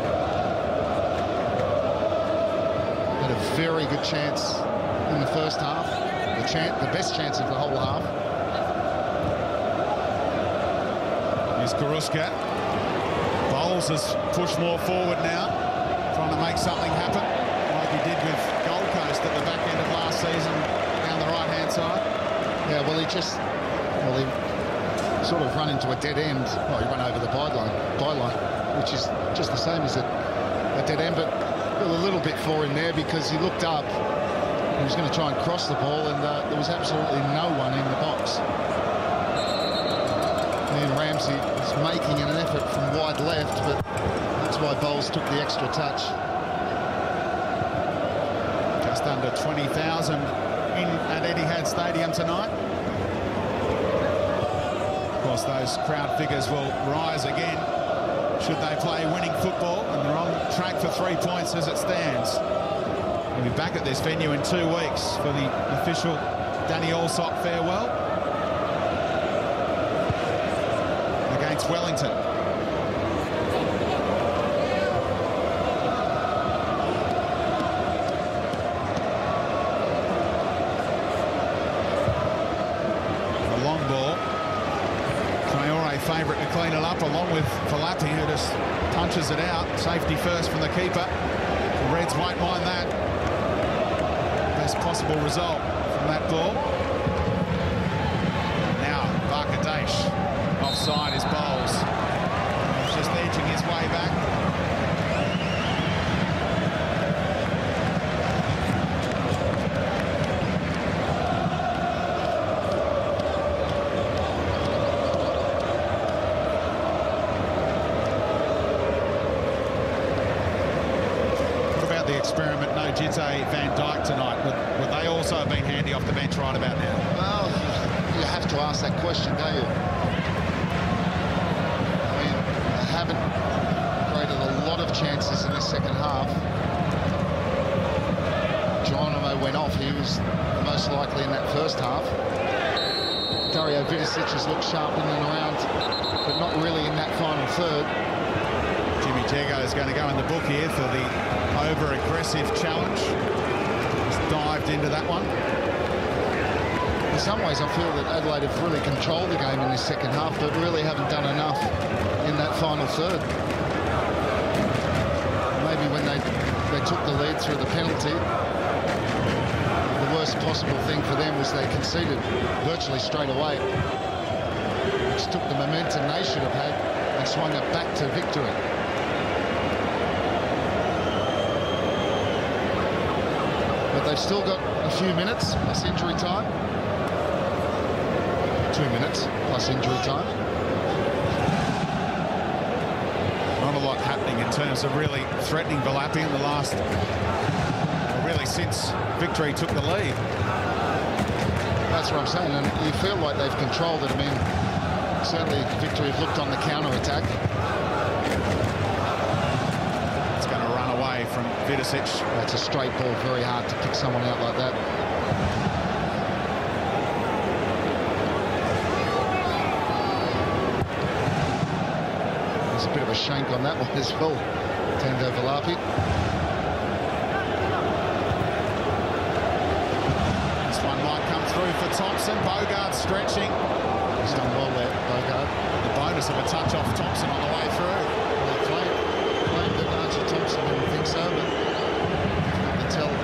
Had a very good chance in the first half. The, chance, the best chance of the whole half. Here's Garuska. Bowles has pushed more forward now, trying to make something happen, like he did with Gold Coast at the back end of last season down the right-hand side. Yeah, well, he just, well, he sort of run into a dead end. Well, he ran over the byline, byline, which is just the same as a, a dead end, but a little bit for him there because he looked up. He was going to try and cross the ball, and uh, there was absolutely no one in the box. And Ramsey is making an effort from wide left, but that's why Bowles took the extra touch. Just under twenty thousand in at Etihad Stadium tonight. Of course, those crowd figures will rise again should they play winning football, and they're on track for three points as it stands. We'll be back at this venue in two weeks for the official Danny Allsop farewell against Wellington. The long ball. Traore favourite to clean it up, along with Falapi, who just punches it out. Safety first from the keeper. The Reds won't mind that. Best possible result from that ball. Now Barkadesh. Offside is Bowles. He's just edging his way back. What about the experiment, no Jitse Van Dijk tonight? Would, would they also have been handy off the bench right about now? Well, you have to ask that question, don't you? Haven't created a lot of chances in the second half. Geronimo went off. He was most likely in that first half. Dario Vidicic has looked sharp in and around, but not really in that final third. Jimmy Jago is going to go in the book here for the over-aggressive challenge. Just dived into that one. In some ways, I feel that Adelaide have really controlled the game in this second half, but really haven't done enough in that final third. Maybe when they, they took the lead through the penalty, the worst possible thing for them was they conceded virtually straight away, which took the momentum they should have had and swung it back to victory. But they've still got a few minutes plus injury time. Two minutes plus injury time. Not a lot happening in terms of really threatening Valapi in the last, well, really since Victory took the lead. That's what I'm saying, and you feel like they've controlled it. I mean, certainly Victory have looked on the counter-attack. It's going to run away from from Vidicic. That's a straight ball, very hard to pick someone out like that. There's a bit of a shank on that one as well. Tando Valapi. This one might come through for Thompson. Bogard stretching. He's done well there, Bogard. The bonus of a touch off Thompson on the way through. Well, they claim, claim that Archie Thompson didn't think so, but you can tell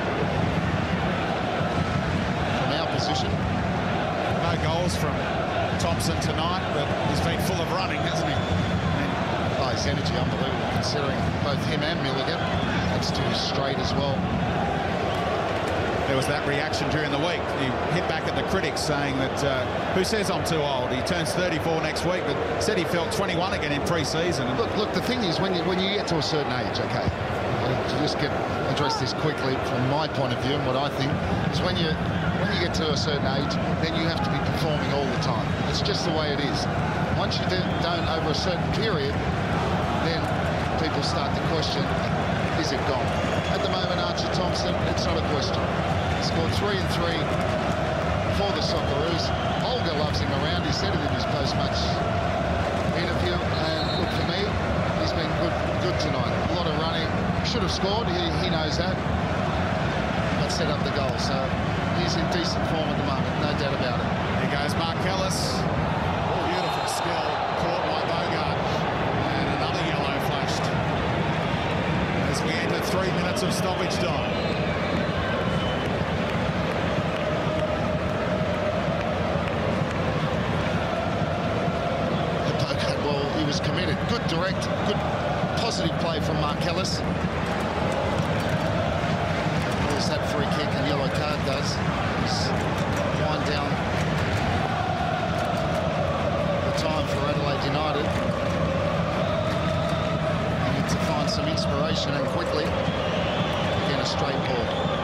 from our position. No goals from Thompson tonight, but he's been full of running, hasn't he? And oh, his energy unbelievable, considering both him and Milligan. That's too straight as well. there was that reaction during the week. He hit back at the critics saying that, uh, who says I'm too old? He turns thirty-four next week, but said he felt twenty-one again in pre-season. Look, look, the thing is, when you, when you get to a certain age, okay, to just get address this quickly from my point of view and what I think, is when you, when you get to a certain age, then you have to be performing all the time. It's just the way it is. Once you do, don't over a certain period, then people start to question, is it gone? At the moment, Archie Thompson, it's not a question. He scored three and three for the Socceroos. Olga loves him around. He said it in his post-match interview. And look, for me, he's been good, good tonight. A lot of running. Should have scored. He, he knows that. But set up the goal. So he's in decent form at the moment, no doubt about it. Here goes Mark Ellis. Oh, beautiful skill. Caught by Bogart. And another yellow flashed. As we enter three minutes of stoppage time. He was committed. Good direct, good positive play from Mark Ellis. There's that free kick and yellow card does. He's wind down the time for Adelaide United. They need to find some inspiration and quickly. Again, a straight ball.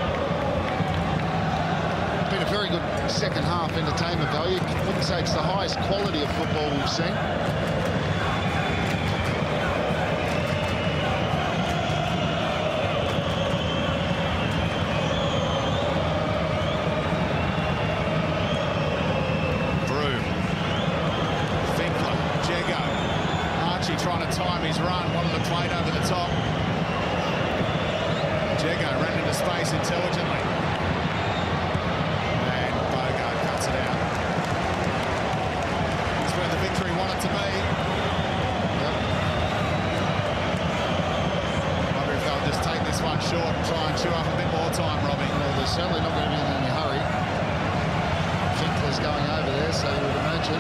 Been a very good second half entertainment value. Wouldn't say it's the highest quality of football we've seen. Trying to time his run, wanted to play it over the top. Jego ran into space intelligently. And Bogart cuts it out. That's where the victory wanted to be. Yep. Wonder if they'll just take this one short and try and chew up a bit more time, Robbie. Well, they're certainly not going to be in any hurry. Finkler's going over there, so you would imagine.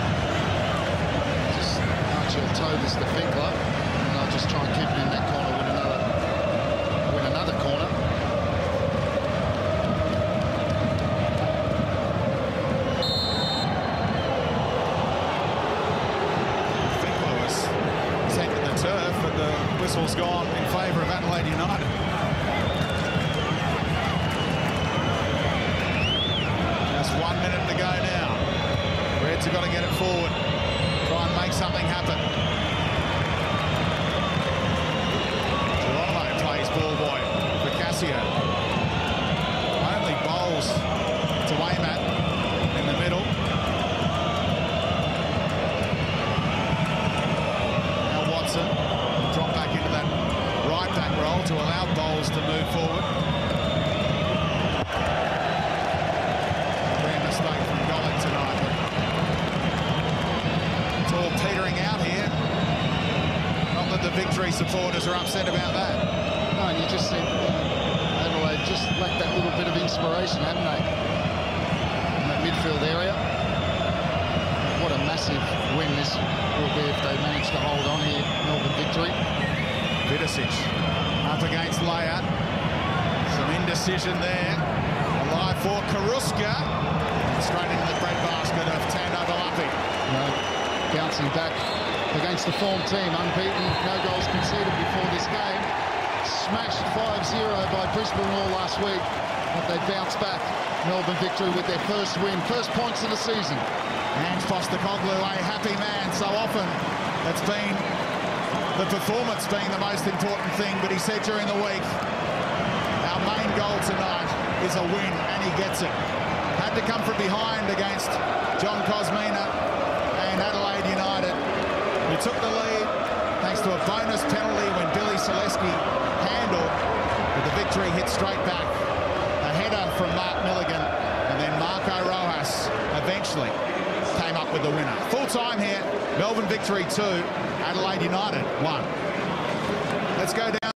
He'll toe this to Finkler, and I'll just try and keep it in that corner, win another, win another corner. Finkler was sent to the turf, but the whistle's gone in favour of Adelaide United. Just one minute to go now. Reds have got to get it forward. Try and make something happen. Geronimo plays ball boy for Casio. Only bowls to Waymat in the middle. Now Watson will drop back into that right back role to allow Bowles to move forward. Rare mistake from Golick tonight. All petering out here. Not that the victory supporters are upset about that. No, you just said Adelaide just lacked that little bit of inspiration, haven't they? In that midfield area. What a massive win this will be if they manage to hold on here. Melbourne victory. Vidicic up against Layat. Some indecision there. Alive for Karuska. Straight into the breadbasket of Tando Valapi. No. Bouncing back against the form team, unbeaten, no goals conceded before this game. Smashed five zero by Brisbane Roar last week, but they bounced back. Melbourne victory with their first win, first points of the season. And Postecoglou, a happy man. So often it's been the performance being the most important thing, but he said during the week, our main goal tonight is a win, and he gets it. Had to come from behind against John Cosmina and Adelaide United, who took the lead thanks to a bonus penalty when Billy Selesky handled, but the victory hit straight back. A header from Mark Milligan, and then Marco Rojas eventually came up with the winner. Full time here, Melbourne victory two, Adelaide United one. Let's go down.